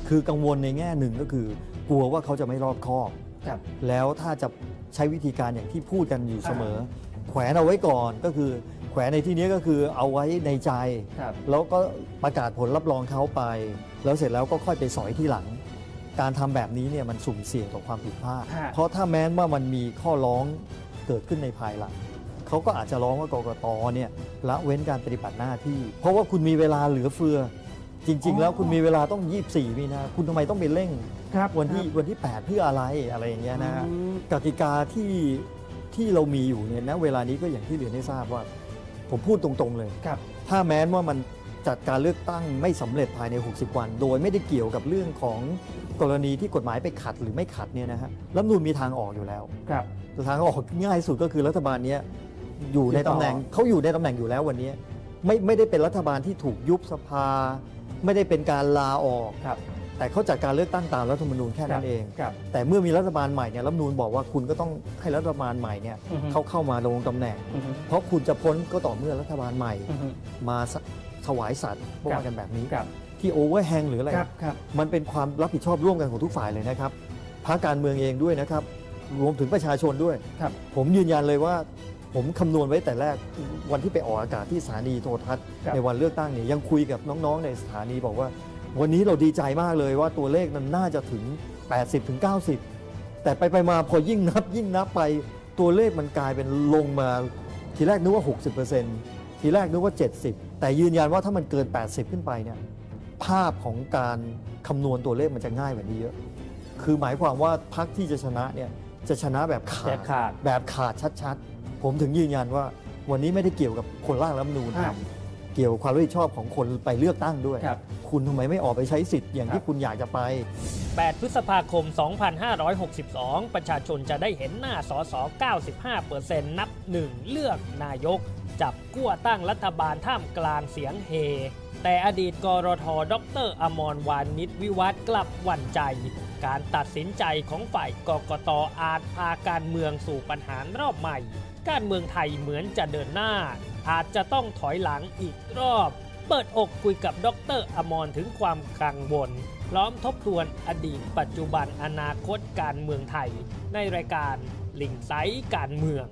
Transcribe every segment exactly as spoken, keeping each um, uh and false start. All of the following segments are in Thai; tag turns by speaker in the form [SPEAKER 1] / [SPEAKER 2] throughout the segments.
[SPEAKER 1] คือกังวลในแง่หนึ่งก็คือกลัวว่าเขาจะไม่รอบคอบแล้วถ้าจะใช้วิธีการอย่างที่พูดกันอยู่เสมอแขวนเอาไว้ก่อนก็คือแขวนในที่นี้ก็คือเอาไว้ในใจแล้วก็ประกาศผลรับรองเขาไปแล้วเสร็จแล้วก็ค่อยไปสอยที่หลังการทำแบบนี้เนี่ยมันสุ่มเสี่ยงต่อความผิดพลาดเพราะถ้าแม้นว่ามันมีข้อร้องเกิดขึ้นในภายหลังเขาก็อาจจะร้องว่ากกตเนี่ยละเว้นการปฏิบัติหน้าที่เพราะว่าคุณมีเวลาเหลือเฟือจริงๆแล้วคุณมีเวลาต้องยี่สิบสี่มีนาคุณทำไมต้องไปเร่งวันที่วันที่แปดเพื่ออะไรอะไรอย่างเงี้ยนะกติกาที่ที่เรามีอยู่เนี่ยนะเวลานี้ก็อย่างที่เรียนให้ทราบว่าผมพูดตรงๆเลยถ้าแม้นว่ามันจัดการเลือกตั้งไม่สำเร็จภายในหกสิบวันโดยไม่ได้เกี่ยวกับเรื่องของกรณีที่กฎหมายไปขัดหรือไม่ขัดเนี่ยนะฮะรัฐธรรมนูญมีทางออกอยู่แล้วทางออกง่ายสุดก็คือรัฐบาลนี้อยู่ในตำแหน่งเขาอยู่ในตำแหน่งอยู่แล้ววันนี้ไม่ไม่ได้เป็นรัฐบาลที่ถูกยุบสภาไม่ได้เป็นการลาออกแต่เขาจัดการเลือกตั้งตามรัฐธรรมนูญแค่นั้นเองแต่เมื่อมีรัฐบาลใหม่เนี่ยรัฐธรรมนูญบอกว่าคุณก็ต้องให้รัฐบาลใหม่เนี่ยเขาเข้ามาลงตำแหน่งเพราะคุณจะพ้นก็ต่อเมื่อรัฐบาลใหม่มาถวายสัตย์พวกกันแบบนี้ที่โอเวอร์แฮงหรืออะไรมันเป็นความรับผิดชอบร่วมกันของทุกฝ่ายเลยนะครับพรรคการเมืองเองด้วยนะครับรวมถึงประชาชนด้วยผมยืนยันเลยว่าผมคำนวณไว้แต่แรกวันที่ไปออกอากาศที่สถานีโทรทัศน์ในวันเลือกตั้งเนี่ยยังคุยกับน้องๆในสถานีบอกว่าวันนี้เราดีใจมากเลยว่าตัวเลขนั้นน่าจะถึง แปดสิบถึงเก้าสิบ แต่ไปไปมาพอยิ่งนับยิ่งนับไปตัวเลขมันกลายเป็นลงมาทีแรกนึกว่า หกสิบเปอร์เซ็นต์ ทีแรกนึกว่า เจ็ดสิบ แต่ยืนยันว่าถ้ามันเกิน แปดสิบ ขึ้นไปเนี่ยภาพของการคำนวณตัวเลขมันจะง่ายกว่านี้เยอะคือหมายความว่าพรรคที่จะชนะเนี่ยจะชนะแบบขาดแบบขาดชัดๆผมถึงยืนยันว่าวันนี้ไม่ได้เกี่ยวกับคนร่างรัฐธรรมนูญเกี่ยวกับความรับผิดชอบของคนไปเลือกตั้งด้วย คุณทำไมไม่ออกไปใช้สิทธิ์อย่างที่คุณอยากจะไป
[SPEAKER 2] แปดพฤษภาคมสองพันห้าร้อยหกสิบสองประชาชนจะได้เห็นหน้าสส เก้าสิบห้าเปอร์เซ็นต์ นับหนึ่งเลือกนายกจับกั้วตั้งรัฐบาลท่ามกลางเสียงเฮแต่อดีตกรท.ดร.อมรวานิชวิวัฒน์กลับหวั่นใจการตัดสินใจของฝ่ายกกต.อาจพาการเมืองสู่ปัญหารอบใหม่การเมืองไทยเหมือนจะเดินหน้าอาจจะต้องถอยหลังอีกรอบเปิดอกคุยกับดร.อมรถึงความกังวลพร้อมทบทวนอดีตปัจจุบันอนาคตการเมืองไทยในรายการลิงไซต์การเมือง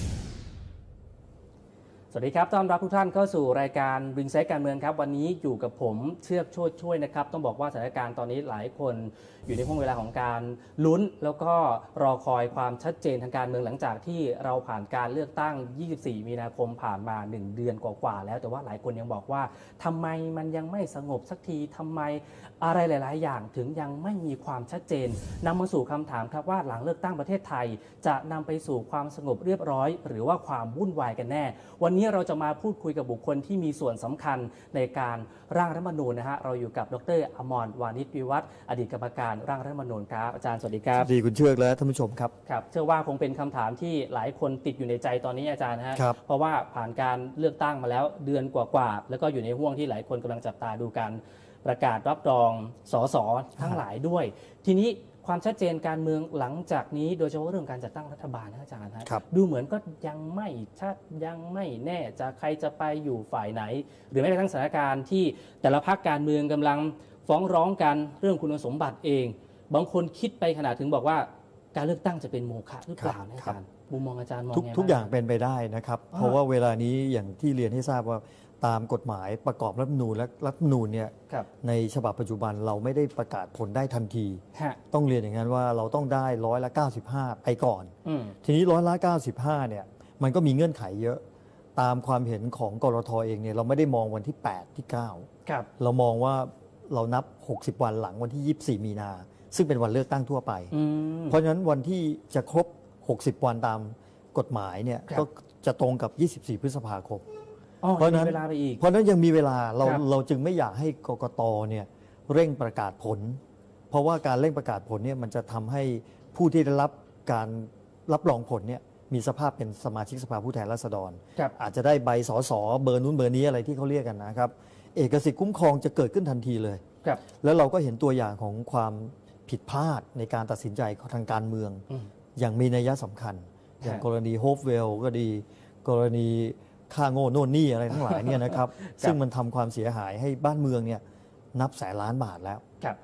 [SPEAKER 3] สวัสดีครับต้อนรับทุกท่านเข้าสู่รายการริงไซต์การเมืองครับวันนี้อยู่กับผมเชือกโชติช่วยนะครับต้องบอกว่าสถานการณ์ตอนนี้หลายคนอยู่ในช่วงเวลาของการลุ้นแล้วก็รอคอยความชัดเจนทางการเมืองหลังจากที่เราผ่านการเลือกตั้งยี่สิบสี่มีนาคมผ่านมาหนึ่งเดือนกว่าๆแล้วแต่ว่าหลายคนยังบอกว่าทำไมมันยังไม่สงบสักทีทำไมอะไรหลายๆอย่างถึงยังไม่มีความชัดเจนนำมาสู่คำถามครับว่าหลังเลือกตั้งประเทศไทยจะนำไปสู่ความสงบเรียบร้อยหรือว่าความวุ่นวายกันแน่วันนี้เราจะมาพูดคุยกับบุคคลที่มีส่วนสำคัญในการร่างรัฐธรรมนูญนะฮะเราอยู่กับดร.อมรวานิชวิวัฒน์อดีตกรรมการร่างรัฐธรรมนูญครับอาจารย์สวัสดีครับ
[SPEAKER 1] สวัสดีคุณเชือกและท่านผู้ชมครับ
[SPEAKER 3] ครับเชื่อว่าคงเป็นคำถามที่หลายคนติดอยู่ในใจตอนนี้อาจารย์นะฮะเพราะว่าผ่านการเลือกตั้งมาแล้วเดือนกว่าๆแล้วก็อยู่ในห่วงที่หลายคนกำลังจับตาดูการประกาศรับรองสสทั้งหลายด้วยทีนี้ความชัดเจนการเมืองหลังจากนี้โดยเฉพาะเรื่องการจัดตั้งรัฐบาลนะอาจารย์ครับดูเหมือนก็ยังไม่ชัดยังไม่แน่จะใครจะไปอยู่ฝ่ายไหนหรือแม้กระทั่งสถานการณ์ที่แต่ละพรรคการเมืองกำลังฟ้องร้องกันเรื่องคุณสมบัติเองบางคนคิดไปขนาดถึงบอกว่าการเลือกตั้งจะเป็นโมฆะหรือเปล่าอาจารย์มุมมองอาจารย์มองไงบ้าง
[SPEAKER 1] ทุกอย่างเป็นไปได้นะครับเพราะว่าเวลานี้อย่างที่เรียนให้ทราบว่าตามกฎหมายประกอบรัฐธรรมนูญและรัฐธรรมนูญเนี่ยในฉบับปัจจุบันเราไม่ได้ประกาศผลได้ทันทีต้องเรียนอย่างนั้นว่าเราต้องได้ร้อยละเก้าสิบห้าไปก่อนทีนี้ร้อยละเก้าสิบห้าเนี่ยมันก็มีเงื่อนไขเยอะตามความเห็นของกรท.เองเนี่ยเราไม่ได้มองวันที่แปดที่เก้าเรามองว่าเรานับหกสิบวันหลังวันที่ยี่สิบสี่มีนาซึ่งเป็นวันเลือกตั้งทั่วไปเพราะฉะนั้นวันที่จะครบหกสิบวันตามกฎหมายเนี่ยก็จะตรงกับยี่สิบสี่พฤษภาคมเพราะนั้นเพราะนั้นยังมีเวลาเราเราจึงไม่อยากให้กกตเนี่ยเร่งประกาศผลเพราะว่าการเร่งประกาศผลเนี่ยมันจะทำให้ผู้ที่ได้รับการรับรองผลเนี่ยมีสภาพเป็นสมาชิกสภาผู้แทนราษฎรอาจจะได้ใบสสเบอร์นู้นเบอร์นี้อะไรที่เขาเรียกกันนะครับเอกสิทธิ์คุ้มครองจะเกิดขึ้นทันทีเลยแล้วเราก็เห็นตัวอย่างของความผิดพลาดในการตัดสินใจทางการเมืองอย่างมีนัยสำคัญอย่างกรณีโฮปเวลก็ดีกรณีค่าโง่โน่นนี่อะไรทั้งหลายเนี่ยนะครับซึ่งมันทำความเสียหายให้บ้านเมืองเนี่ยนับแสนล้านบาทแล้ว
[SPEAKER 3] ครับ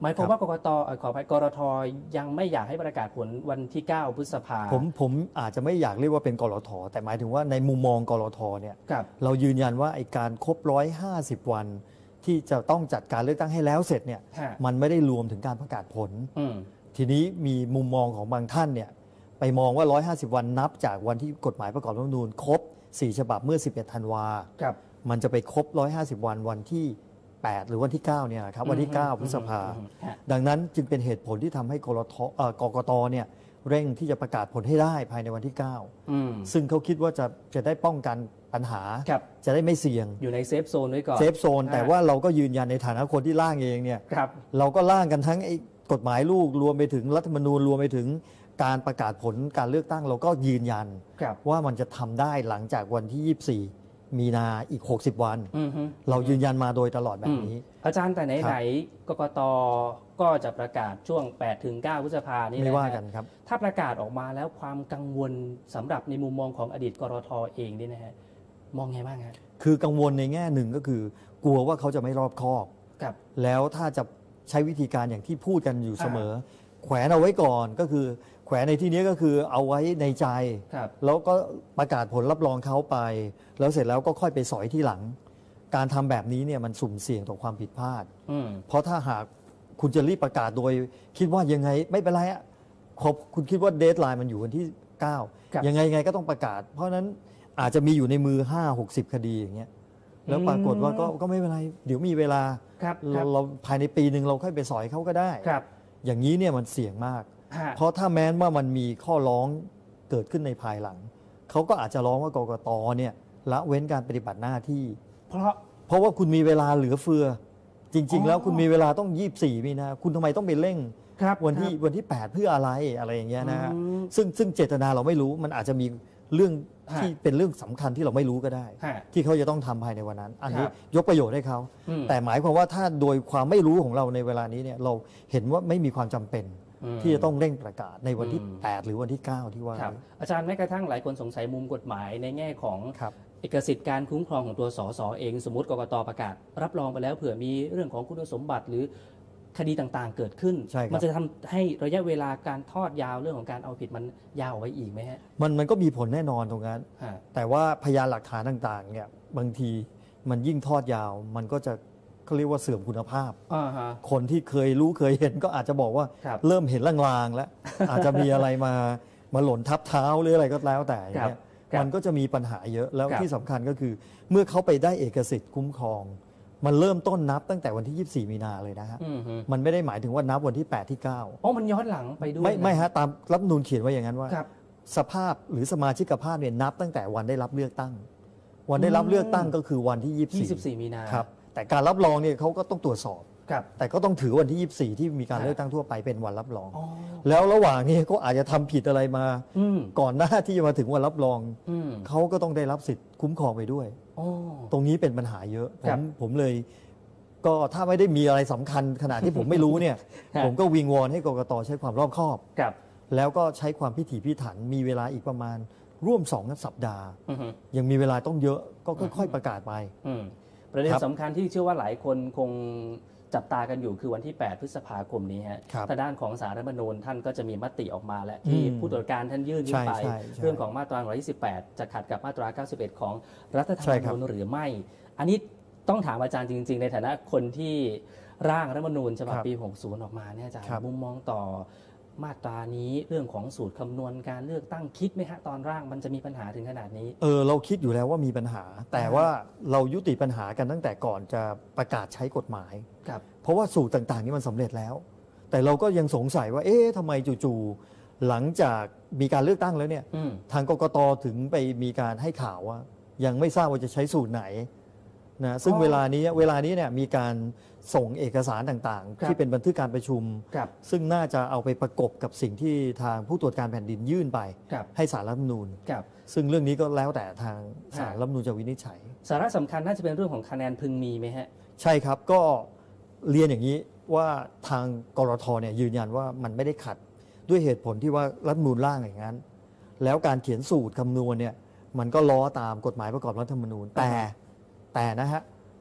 [SPEAKER 3] หมายความว่ากกตเอ่อขออภัยกรทยังไม่อยากให้ประกาศผลวันที่เก้าพฤษภา
[SPEAKER 1] ผมผมอาจจะไม่อยากเรียกว่าเป็นกลทแต่หมายถึงว่าในมุมมองกลทเนี่ย
[SPEAKER 3] ครับ
[SPEAKER 1] เรายืนยันว่าไอ้การครบร้อยห้าสิบวัน ที่จะต้องจัดการเลือกตั้งให้แล้วเสร็จเนี่ย
[SPEAKER 3] ฮะ
[SPEAKER 1] มันไม่ได้รวมถึงการประกาศผล
[SPEAKER 3] อืม
[SPEAKER 1] ทีนี้มีมุมมองของบางท่านเนี่ยไปมองว่า หนึ่งร้อยห้าสิบ วันนับจากวันที่กฎหมายประกอบรัฐธรรมนูญครบสี่ฉบับเมื่อสิบเอ็ดธันวา
[SPEAKER 3] ครับ
[SPEAKER 1] มันจะไปครบหนึ่งร้อยห้าสิบ วันวันที่แปดหรือวันที่เก้าเนี่ยนะครับวันที่เก้าพฤษภา
[SPEAKER 3] อืมฮะ
[SPEAKER 1] ดังนั้นจึงเป็นเหตุผลที่ทำให้กรทเอ่อกกตเนี่ยเร่งที่จะประกาศผลให้ได้ภายในวันที่เก้า
[SPEAKER 3] อืม
[SPEAKER 1] ซึ่งเขาคิดว่าจะจะได้ป้องกันปัญหา
[SPEAKER 3] ครับ
[SPEAKER 1] จะได้ไม่เสี่ยง
[SPEAKER 3] อยู่ในเซฟโซนไว้ก่อน
[SPEAKER 1] เซฟโซน แต่ว่าเราก็ยืนยันในฐานะคนที่ร่างเองเนี่ย
[SPEAKER 3] ครับ
[SPEAKER 1] เราก็ร่างกันทั้งไอ้กฎหมายลูกรวมไปถึงรัฐธรรมนูญรวมไปถึงการประกาศผลการเลือกตั้ง เราก็ยืนยัน
[SPEAKER 3] ครับ
[SPEAKER 1] ว่ามันจะทำได้หลังจากวันที่ยี่สิบสี่มีนาอีกหกสิบวัน
[SPEAKER 3] อือฮึ
[SPEAKER 1] เรายืนยันมาโดยตลอดแบบนี้
[SPEAKER 3] อืมอาจารย์แต่
[SPEAKER 1] ค
[SPEAKER 3] ไห
[SPEAKER 1] รั
[SPEAKER 3] น
[SPEAKER 1] บ
[SPEAKER 3] ๆกกตก็จะประกาศช่วงแปดถึงเก้าพฤษภานี่
[SPEAKER 1] ไม่
[SPEAKER 3] นะ
[SPEAKER 1] ว่า
[SPEAKER 3] ฮะ
[SPEAKER 1] กันครับ
[SPEAKER 3] ถ้าประกาศออกมาแล้วความกังวลสำหรับในมุมมองของอดีตกรทเองนี่นะฮะมองไงบ้างฮะ
[SPEAKER 1] คือกังวลในแง่หนึ่งก็คือ กลัวว่าเขาจะไม่รอบคอบ
[SPEAKER 3] กับ
[SPEAKER 1] แล้วถ้าจะใช้วิธีการอย่างที่พูดกันอยู่เสมอ แขวนเอาไว้ก่อนก็คือ แขวนในที่นี้ก็คือเอาไว้ในใจ
[SPEAKER 3] ครับ
[SPEAKER 1] แล้วก็ประกาศผลรับรองเขาไป แล้วเสร็จแล้วก็ค่อยไปสอยที่หลัง การทำแบบนี้เนี่ยมันสุ่มเสี่ยงต่อความผิดพลาด
[SPEAKER 3] อืม
[SPEAKER 1] เพราะถ้าหากคุณจะรีบประกาศโดย คิดว่ายังไงไม่เป็นไรอะขอบคุณคิดว่าเดทไลน์มันอยู่วันที่ เก้า
[SPEAKER 3] ครับ
[SPEAKER 1] ยังไงยังไงก็ต้องประกาศ เพราะฉะนั้นอาจจะมีอยู่ในมือ ห้าหกสิบ คดีอย่างเงี้ยแล้วปรากฏว่าก็ก็ไม่เป็นไร เดี๋ยวมีเวลา
[SPEAKER 3] ครับค
[SPEAKER 1] เรา
[SPEAKER 3] รับ
[SPEAKER 1] เราภายในปีหนึ่งเราค่อยไปสอยเขาก็ได้
[SPEAKER 3] ครับ
[SPEAKER 1] อย่างนี้เนี่ยมันเสี่ยงมาก
[SPEAKER 3] ฮะ
[SPEAKER 1] เพราะถ้าแม้นว่ามันมีข้อร้องเกิดขึ้นในภายหลัง เขาก็อาจจะร้องว่ากกตเนี่ยละเว้นการปฏิบัติหน้าที่
[SPEAKER 3] เพราะ
[SPEAKER 1] เพราะว่าคุณมีเวลาเหลือเฟือ จริง
[SPEAKER 3] อ๋อ
[SPEAKER 1] ๆ แล้วคุณมีเวลาต้องยี่สิบสี่มีนาคุณทำไมต้องไปเร่ง
[SPEAKER 3] ครับ
[SPEAKER 1] วันที่
[SPEAKER 3] ครับ
[SPEAKER 1] วันที่ แปด เพื่ออะไรอะไรอย่างเงี้ยนะฮะ
[SPEAKER 3] อืม
[SPEAKER 1] ซึ่งซึ่งเจตนาเราไม่รู้มันอาจจะมีเรื่อง
[SPEAKER 3] ฮะ
[SPEAKER 1] ที่เป็นเรื่องสำคัญที่เราไม่รู้ก็ได้
[SPEAKER 3] ฮะ
[SPEAKER 1] ที่เขาจะต้องทำภายในวันนั้น อันนี้
[SPEAKER 3] ครับ
[SPEAKER 1] ยกประโยชน์ให้เขา
[SPEAKER 3] อืม
[SPEAKER 1] แต่หมายความว่าถ้าโดยความไม่รู้ของเราในเวลานี้เนี่ยเราเห็นว่าไม่มีความจำเป็น
[SPEAKER 3] อืม
[SPEAKER 1] ที่จะต้องเร่งประกาศในวันที่
[SPEAKER 3] อืม
[SPEAKER 1] แปด หรือวันที่ เก้า ที่ว่า
[SPEAKER 3] ครับ
[SPEAKER 1] นี้
[SPEAKER 3] อาจารย์แม้กระทั่งหลายคนสงสัยมุมกฎหมายในแง่ของ
[SPEAKER 1] ครับ
[SPEAKER 3] เอกสิทธิ์การคุ้มครองของตัวสสเองสมมติกกตประกาศ รับรองไปแล้วเผื่อมีเรื่องของคุณสมบัติหรือคดีต่างๆ เกิดขึ้น
[SPEAKER 1] ใช่ครับ
[SPEAKER 3] มันจะทำให้ระยะเวลาการทอดยาวเรื่องของการเอาผิดมันยาวไว้อีกไหมฮะ
[SPEAKER 1] มันมันก็มีผลแน่นอนตรงนั้น
[SPEAKER 3] ฮะ
[SPEAKER 1] แต่ว่าพยานหลักฐานต่างๆเนี่ยบางทีมันยิ่งทอดยาว มันก็จะเขาเรียกว่าเสื่อมคุณภาพ
[SPEAKER 3] อ่าฮะ
[SPEAKER 1] คนที่เคยรู้เคยเห็นก็อาจจะบอกว่า
[SPEAKER 3] ครับ
[SPEAKER 1] เริ่มเห็นลางๆแล้ว อาจจะมีอะไรมามาหล่นทับเท้าหรืออะไรก็แล้วแต่อย่างเงี้ย
[SPEAKER 3] ครับ
[SPEAKER 1] มันก็จะมีปัญหาเยอะแล้ว
[SPEAKER 3] ครับ
[SPEAKER 1] ที่สำคัญก็คือ เมื่อเขาไปได้เอกสิทธิ์คุ้มครอง มันเริ่มต้นนับตั้งแต่วันที่ ยี่สิบสี่ มีนาเลยนะฮะ
[SPEAKER 3] อืมฮึ
[SPEAKER 1] มันไม่ได้หมายถึงว่านับวันที่ แปด ที่ เก้า
[SPEAKER 3] อ๋อมันย้อนหลังไปด้วย
[SPEAKER 1] ไม่ไม่
[SPEAKER 3] น
[SPEAKER 1] ฮะตามรัฐธรรมนูญเขียนไว้อย่างนั้นว่า
[SPEAKER 3] ครับ
[SPEAKER 1] สภาพหรือสมาชิกภาพเนี่ยนับตั้งแต่วันได้รับเลือกตั้ง วันได้รับ
[SPEAKER 3] อืม
[SPEAKER 1] เลือกตั้งก็คือวันที่ ยี่สิบสี่
[SPEAKER 3] ยี่สิบสี่ มีนา
[SPEAKER 1] ครับแต่การรับรองเนี่ยเขาก็ต้องตรวจสอบ
[SPEAKER 3] ครับ
[SPEAKER 1] แต่ก็ต้องถือวันที่ ยี่สิบสี่ ที่มีการ
[SPEAKER 3] ครับ
[SPEAKER 1] เลือกตั้งทั่วไปเป็นวันรับรอง
[SPEAKER 3] อ๋อ
[SPEAKER 1] แล้วระหว่างนี้ก็อาจจะทำผิดอะไรมา
[SPEAKER 3] อืม
[SPEAKER 1] ก่อนหน้าที่จะมาถึงวันรับรอง
[SPEAKER 3] อืม
[SPEAKER 1] เขาก็ต้องได้รับสิทธิ์คุ้มครองไปด้วย
[SPEAKER 3] อ๋อ
[SPEAKER 1] ตรงนี้เป็นปัญหาเยอะผ
[SPEAKER 3] ครั
[SPEAKER 1] ม
[SPEAKER 3] บ
[SPEAKER 1] ผมเลย ก็ถ้าไม่ได้มีอะไรสำคัญขนาดที่ผมไม่รู้เนี่ย
[SPEAKER 3] ครับ
[SPEAKER 1] ผมก็วิงวอนให้กกตใช้ความรอบคอบ
[SPEAKER 3] ครับ
[SPEAKER 1] แล้วก็ใช้ความพิถีพิถันมีเวลาอีกประมาณร่วมสองสัปดาห์
[SPEAKER 3] อือฮึ
[SPEAKER 1] ยังมีเวลาต้องเยอะก็ค่อยๆประกาศไป
[SPEAKER 3] อืมประเด็น
[SPEAKER 1] ครับ
[SPEAKER 3] สำคัญที่เชื่อว่าหลายคนคงจับตากันอยู่คือวันที่ แปด พฤษภาคมนี้ฮะ
[SPEAKER 1] ครับ
[SPEAKER 3] ทางด้านของสารรัฐธรรมนูญท่านก็จะมีมติออกมาและที่
[SPEAKER 1] อืม
[SPEAKER 3] ผู้ตรวจการท่านยื่นขึ้นไป
[SPEAKER 1] ใช่ใช่ใช่
[SPEAKER 3] เรื่องของมาตราหนึ่งร้อยยี่สิบแปดจะขัดกับมาตราเก้าสิบเอ็ดของรัฐธรร
[SPEAKER 1] ใช่
[SPEAKER 3] ม
[SPEAKER 1] ครับ
[SPEAKER 3] นูญหรือไม่ อันนี้ต้องถามอาจารย์จริง ๆ ในฐานะคนที่ร่างรัฐธรรมนูญฉบับปี หกสิบ ออกมาเนี่ยอาจารย์
[SPEAKER 1] ครับ
[SPEAKER 3] มุมมองต่อมาตรานี้เรื่องของสูตรคำนวณการเลือกตั้งคิดไหมฮะตอนร่างมันจะมีปัญหาถึงขนาดนี้
[SPEAKER 1] เออเราคิดอยู่แล้วว่ามีปัญหา แต่ว่าเรายุติปัญหากันตั้งแต่ก่อนจะประกาศใช้กฎหมาย
[SPEAKER 3] ครับ
[SPEAKER 1] เพราะว่าสูตรต่างๆนี่มันสำเร็จแล้ว แต่เราก็ยังสงสัยว่า เอ๊ะทำไมจู่ๆหลังจากมีการเลือกตั้งแล้วเนี่ย
[SPEAKER 3] อืม
[SPEAKER 1] ทางกกตถึงไปมีการให้ข่าวว่า ยังไม่ทราบว่าจะใช้สูตรไหนนะซึ่ง
[SPEAKER 3] อ๋อ
[SPEAKER 1] เวลานี้เวลานี้เนี่ยมีการส่งเอกสารต่าง
[SPEAKER 3] ครับ
[SPEAKER 1] ๆ ที่เป็นบันทึกการประชุม
[SPEAKER 3] ครับ
[SPEAKER 1] ซึ่งน่าจะเอาไปประกบกับสิ่งที่ทางผู้ตรวจการแผ่นดินยื่นไป
[SPEAKER 3] ครับ
[SPEAKER 1] ให้สารรัฐธรรมนูญ
[SPEAKER 3] ครับ
[SPEAKER 1] ซึ่งเรื่องนี้ก็แล้วแต่ทางสาร
[SPEAKER 3] ฮะ
[SPEAKER 1] รัฐธรรมนูญจะวินิจฉัย
[SPEAKER 3] สาระสำคัญน่าจะเป็นเรื่องของคะแนนพึงมีไหมฮะ
[SPEAKER 1] ใช่ครับก็เรียนอย่างนี้ว่าทางกรทเนี่ยยืนยันว่ามันไม่ได้ขัดด้วยเหตุผลที่ว่ารัฐธรรมนูญร่างอย่างนั้น แล้วการเขียนสูตรคำนวณเนี่ยมันก็ล้อตามกฎหมายประกอบรัฐธรรมนูญแต่แต่นะฮะ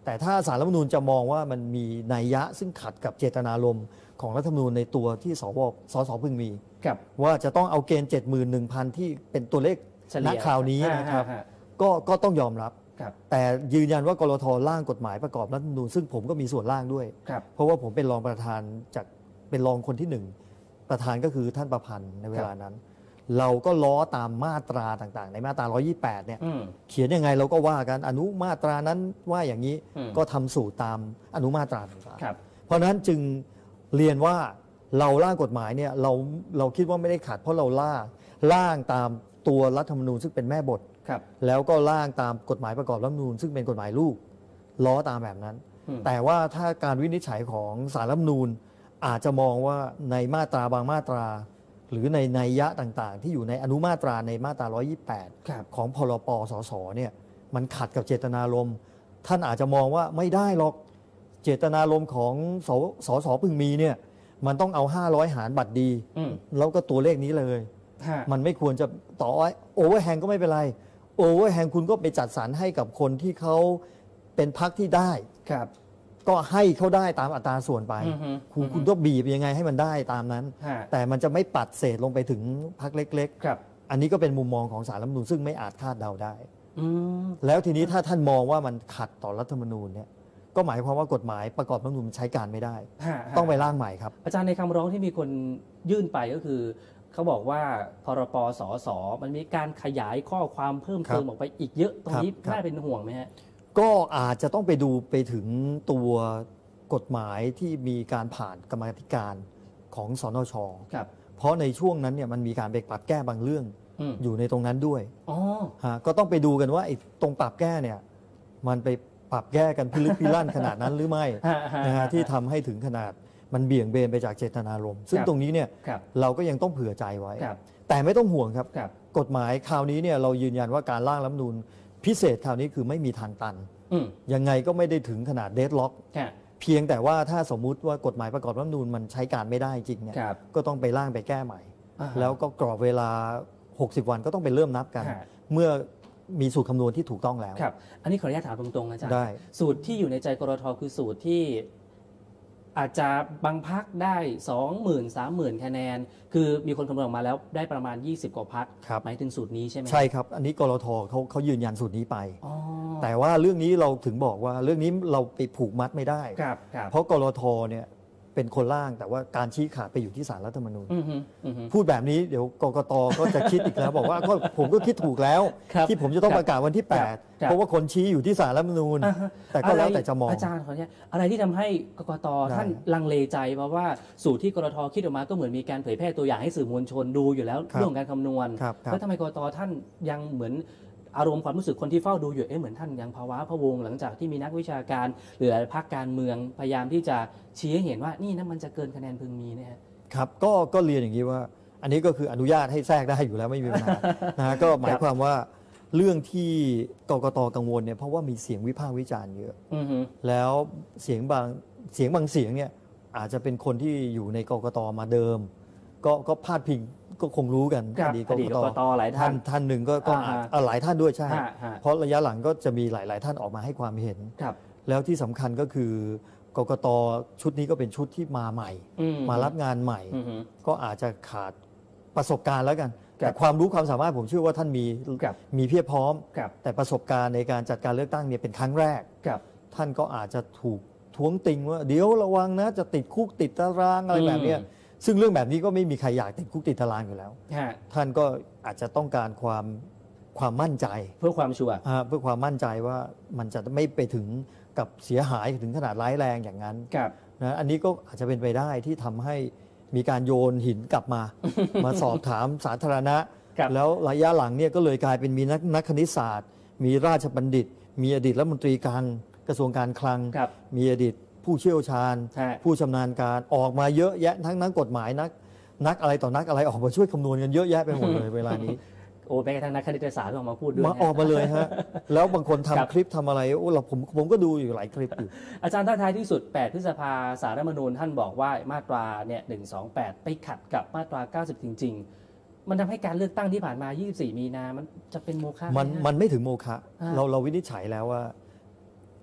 [SPEAKER 1] แต่ถ้าศาลรัฐธรรมนูญจะมองว่ามันมีนัยยะซึ่งขัดกับเจตนารมณ์ของรัฐธรรมนูญในตัวที่สวสสพึงมี
[SPEAKER 3] ครับ
[SPEAKER 1] ว่าจะต้องเอาเกณฑ์ เจ็ดหมื่นหนึ่งพัน ที่เป็นตัวเลข
[SPEAKER 3] เฉลี่
[SPEAKER 1] ณ
[SPEAKER 3] ย
[SPEAKER 1] คราวนี้นะครับ
[SPEAKER 3] ฮะฮะ
[SPEAKER 1] ก็ก็ต้องยอมรับ
[SPEAKER 3] ครับ
[SPEAKER 1] แต่ยืนยันว่ากลทร่างกฎหมายประกอบรัฐธรรมนูญซึ่งผมก็มีส่วนร่างด้วย
[SPEAKER 3] ครับ
[SPEAKER 1] เพราะว่าผมเป็นรองประธานจากเป็นรองคนที่หนึ่งประธานก็คือท่านประพันธ์ในเวลานั้น เราก็ล้อตามมาตราต่างๆ ในมาตราหนึ่งร้อยยี่สิบแปดเนี่ย
[SPEAKER 3] อืม
[SPEAKER 1] เขียนยังไงเราก็ว่ากันอนุมาตรานั้นว่าอย่างนี้
[SPEAKER 3] อืม
[SPEAKER 1] ก็ทำสูตรตามอนุมาตราต่าง
[SPEAKER 3] ครับ
[SPEAKER 1] ๆเพราะฉะนั้นจึงเรียนว่าเราร่างกฎหมายเนี่ยเราเราคิดว่าไม่ได้ขัดเพราะเราล่างร่างตามตัวรัฐธรรมนูญซึ่งเป็นแม่บท
[SPEAKER 3] ครับ
[SPEAKER 1] แล้วก็ร่างตามกฎหมายประกอบรัฐธรรมนูญซึ่งเป็นกฎหมายลูกล้อตามแบบนั้น
[SPEAKER 3] อืม
[SPEAKER 1] แต่ว่าถ้าการวินิจฉัยของศาลรัฐธรรมนูญอาจจะมองว่าในมาตราบางมาตรา หรือในนัยยะต่างๆ ที่อยู่ในอนุมาตราในมาตราหนึ่งร้อยยี่สิบแปด
[SPEAKER 3] ครับ
[SPEAKER 1] ของพรปสสเนี่ยมันขัดกับเจตนารมณ์ท่านอาจจะมองว่าไม่ได้หรอกเจตนารมณ์ของสสสพึงมีเนี่ยมันต้องเอาห้าร้อยหารบัตรดี
[SPEAKER 3] อืม
[SPEAKER 1] แล้วก็ตัวเลขนี้เลย
[SPEAKER 3] ฮะ
[SPEAKER 1] มันไม่ควรจะต่อโอเวอร์แฮงก็ไม่เป็นไรโอเวอร์แฮงคุณก็ไปจัดสรรให้กับคนที่เขาเป็นพรรคที่ได้
[SPEAKER 3] ครับ
[SPEAKER 1] ก็ให้เขาได้ตามอัตราส่วนไป
[SPEAKER 3] อือฮึ
[SPEAKER 1] คุณ
[SPEAKER 3] อือฮึ
[SPEAKER 1] คุณต้องบีบยังไงให้มันได้ตามนั้น
[SPEAKER 3] ฮะ
[SPEAKER 1] แต่มันจะไม่ปัดเศษลงไปถึงพรรคเล็ก
[SPEAKER 3] ครับ
[SPEAKER 1] ๆ อันนี้ก็เป็นมุมมองของศาลรัฐธรรมนูญซึ่งไม่อาจคาดเดาได้
[SPEAKER 3] อืม
[SPEAKER 1] แล้วทีนี้ถ้าท่านมองว่ามันขัดต่อรัฐธรรมนูญเนี่ยก็หมายความว่ากฎหมายประกอบรัฐธรรมนูญมันใช้การไม่ได้
[SPEAKER 3] ฮะฮะ
[SPEAKER 1] ต้องไปร่างใหม่ครับ
[SPEAKER 3] อาจารย์ในคำร้องที่มีคนยื่นไปก็คือ เขาบอกว่าพรปสสมันมีการขยายข้อความเพิ่มเติม
[SPEAKER 1] ครับ
[SPEAKER 3] ออกไปอีกเยอะตรงนี้
[SPEAKER 1] ครับ
[SPEAKER 3] น่าเป็นห่วงไหมฮะ
[SPEAKER 1] ก็อาจจะต้องไปดูไปถึงตัวกฎหมายที่มีการผ่านกรรมาธิการของสนช
[SPEAKER 3] ครับ
[SPEAKER 1] เพราะในช่วงนั้นเนี่ยมันมีการไปปรับแก้บางเรื่อง
[SPEAKER 3] อืม
[SPEAKER 1] อยู่ในตรงนั้นด้วย
[SPEAKER 3] อ๋อ
[SPEAKER 1] ฮะก็ต้องไปดูกันว่าไอ้ตรงปรับแก้เนี่ยมันไปปรับแก้กันพิลึกพิลั่นขนาดนั้นหรือไม่
[SPEAKER 3] ฮะฮะ
[SPEAKER 1] นะฮะ
[SPEAKER 3] ฮะ
[SPEAKER 1] ที่ทำให้ถึงขนาดมันเบี่ยงเบนไปจากเจตนารมณ์ซึ่ง
[SPEAKER 3] ครับ
[SPEAKER 1] ตรงนี้เนี่ย
[SPEAKER 3] ครับ
[SPEAKER 1] เราก็ยังต้องเผื่อใจไว้
[SPEAKER 3] ครับ
[SPEAKER 1] แต่ไม่ต้องห่วงครับ
[SPEAKER 3] ครับ
[SPEAKER 1] กฎหมายคราวนี้เนี่ยเรายืนยันว่าการร่างรัฐธรรมนูญพิเศษคราวนี้คือไม่มีทางตัน
[SPEAKER 3] อืม
[SPEAKER 1] ยังไงก็ไม่ได้ถึงขนาดเดดล็อก
[SPEAKER 3] ฮะ
[SPEAKER 1] เพียงแต่ว่าถ้าสมมุติว่ากฎหมายประกอบรัฐธรรมนูญมันใช้การไม่ได้จริงเนี่ย
[SPEAKER 3] ครับ
[SPEAKER 1] ก็ต้องไปร่างไปแก้ใหม่
[SPEAKER 3] อ่าฮะ
[SPEAKER 1] แล้วก็กรอบเวลา หกสิบ วันก็ต้องไปเริ่มนับกัน
[SPEAKER 3] ฮะ
[SPEAKER 1] เมื่อมีสูตรคำนวณที่ถูกต้องแล้ว
[SPEAKER 3] ครับ อันนี้ขออนุญาตถามตรงๆอาจารย์
[SPEAKER 1] ได้
[SPEAKER 3] สูตรที่อยู่ในใจกรทคือสูตรที่อาจจะบางพักได้ สองหมื่น สามหมื่น คะแนน คือมีคนคำนวณออกมาแล้วได้ประมาณ ยี่สิบ กว่าพัก
[SPEAKER 1] ครับ
[SPEAKER 3] หมายถึงสูตรนี้ใช่ไหม
[SPEAKER 1] ใช่ครับ อันนี้กรทเขาเขายืนยันสูตรนี้ไป
[SPEAKER 3] อ๋อ
[SPEAKER 1] แต่ว่าเรื่องนี้เราถึงบอกว่าเรื่องนี้เราไปผูกมัดไม่ได้
[SPEAKER 3] ครับครับ
[SPEAKER 1] เพราะกรทเนี่ยเป็นคนร่างแต่ว่าการชี้ขาดไปอยู่ที่ศาลรัฐธรรมนูญ
[SPEAKER 3] อือฮึอือฮึ
[SPEAKER 1] พูดแบบนี้เดี๋ยวกกตก็จะคิดอีกแล้ว บอกว่าก็ผมก็คิดถูกแล้ว
[SPEAKER 3] ครับ
[SPEAKER 1] ที่ผมจะต้อง
[SPEAKER 3] ครับ
[SPEAKER 1] ประกาศวันที่
[SPEAKER 3] ครับ
[SPEAKER 1] แปด เพราะว่าคนชี้อยู่ที่ศาลรัฐธรรมนูญ
[SPEAKER 3] อ่าฮะ
[SPEAKER 1] แต่ก็แล้วแต่จะมอง
[SPEAKER 3] อาจารย์ขอเนี่ยอะไรที่ทำให้กกต
[SPEAKER 1] ได้
[SPEAKER 3] ท่านลังเลใจเพราะว่าสูตรที่กรทคิดออกมาก็เหมือนมีการเผยแพร่ตัวอย่างให้สื่อมวลชนดูอยู่แล้ว
[SPEAKER 1] ครับ
[SPEAKER 3] เรื่องของการคำนวณ
[SPEAKER 1] ครับครับ
[SPEAKER 3] แล้วทำไมกกตท่านยังเหมือนอารมณ์ความรู้สึกคนที่เฝ้าดูอยู่เอ๊ะเหมือนท่านยังภาวะพะวงหลังจากที่มีนักวิชาการหรือหลายพรรคการเมืองพยายามที่จะชี้ให้เห็นว่านี่นะมันจะเกินคะแนนพึงมีเนี่ยฮะ
[SPEAKER 1] ครับก็ก็เรียนอย่างนี้ว่า อันนี้ก็คืออนุญาตให้แทรกได้อยู่แล้วไม่มีปัญหา นะฮะก็หมายความว่าเรื่องที่กกตกังวลเนี่ยเพราะว่ามีเสียงวิพากษ์วิจารณ์เยอะ
[SPEAKER 3] อือฮึ
[SPEAKER 1] แล้วเสียงบางเสียงบางเสียงเนี่ยอาจจะเป็นคนที่อยู่ในกกตมาเดิม ก็ก็พาดพิงก็คงรู้กัน
[SPEAKER 3] ครับ
[SPEAKER 1] อดีต
[SPEAKER 3] อดีตกกตหลายท่าน
[SPEAKER 1] ท่านหนึ่งก็ก็
[SPEAKER 3] อ่า
[SPEAKER 1] อ่าหลายท่านด้วยใช่
[SPEAKER 3] ฮะฮะ
[SPEAKER 1] เพราะระยะหลังก็จะมีหลาย ๆ ท่านออกมาให้ความเห็น
[SPEAKER 3] ครับ
[SPEAKER 1] แล้วที่สำคัญก็คือกกตชุดนี้ก็เป็นชุดที่มาใหม่
[SPEAKER 3] อื
[SPEAKER 1] มารับงานใหม่
[SPEAKER 3] อือฮึ
[SPEAKER 1] ก็อาจจะขาดประสบการณ์แล้วกัน
[SPEAKER 3] ครับ
[SPEAKER 1] แต่ความรู้ความสามารถผมเชื่อว่าท่านมี
[SPEAKER 3] ครับ
[SPEAKER 1] มีเพียบพร้อม
[SPEAKER 3] ครับ
[SPEAKER 1] แต่ประสบการณ์ในการจัดการเลือกตั้งเนี่ยเป็นครั้งแรก
[SPEAKER 3] ครับ
[SPEAKER 1] ท่านก็อาจจะถูกท้วงติงว่าเดี๋ยวระวังนะจะติดคุกติดตารางอะไรแบบเนี้ย
[SPEAKER 3] อืม
[SPEAKER 1] ซึ่งเรื่องแบบนี้ก็ไม่มีใครอยากติดคุกติดตารางอยู่แล้ว
[SPEAKER 3] ฮะ
[SPEAKER 1] ท่านก็อาจจะต้องการความความมั่นใจ
[SPEAKER 3] เพื่อความชัวร์
[SPEAKER 1] อ่าเพื่อความมั่นใจว่ามันจะไม่ไปถึงกับเสียหายถึงขนาดร้ายแรงอย่างนั้น
[SPEAKER 3] ครับ
[SPEAKER 1] นะอันนี้ก็อาจจะเป็นไปได้ที่ทำให้มีการโยนหินกลับมา มาสอบถามสาธารณะ
[SPEAKER 3] ครับ
[SPEAKER 1] แล้วระยะหลังเนี่ยก็เลยกลายเป็นมีนักนักคณิตศาสตร์ มีราชบัณฑิต มีอดีตรัฐมนตรีคลังกระทรวงการคลัง
[SPEAKER 3] ครับ
[SPEAKER 1] มีอดีตผู้เชี่ยวชาญ
[SPEAKER 3] ฮะ
[SPEAKER 1] ผู้ชำนาญการออกมาเยอะแยะทั้งนักกฎหมายนักนักอะไรต่อนักอะไรออกมาช่วยคำนวณกันเยอะแยะไปหมดเลย เวลานี้
[SPEAKER 3] โอ้แม้กระทั่งนักคณิตศาสตร์ก็ออกมาพูดด้วย
[SPEAKER 1] มา
[SPEAKER 3] นะ
[SPEAKER 1] ออกมาเลยฮะแล้วบางคนทำ
[SPEAKER 3] ครับ
[SPEAKER 1] คลิปทำอะไรโอ้เราผมผมก็ดูอยู่หลายคลิปอยู่
[SPEAKER 3] อาจารย์ท้าทายที่สุด แปด พฤษภาสารรัฐธรรมนูญท่านบอกว่ามาตราเนี่ยหนึ่งสองแปดไปขัดกับมาตราเก้าสิบจริง ๆ มันทำให้การเลือกตั้งที่ผ่านมา ยี่สิบสี่ มีนามันจะเป็นโมฆะ
[SPEAKER 1] มัน
[SPEAKER 3] ไหฮะ
[SPEAKER 1] มันไม่ถึงโมฆะ
[SPEAKER 3] อ่า
[SPEAKER 1] เราเราวินิจฉัยแล้วว่า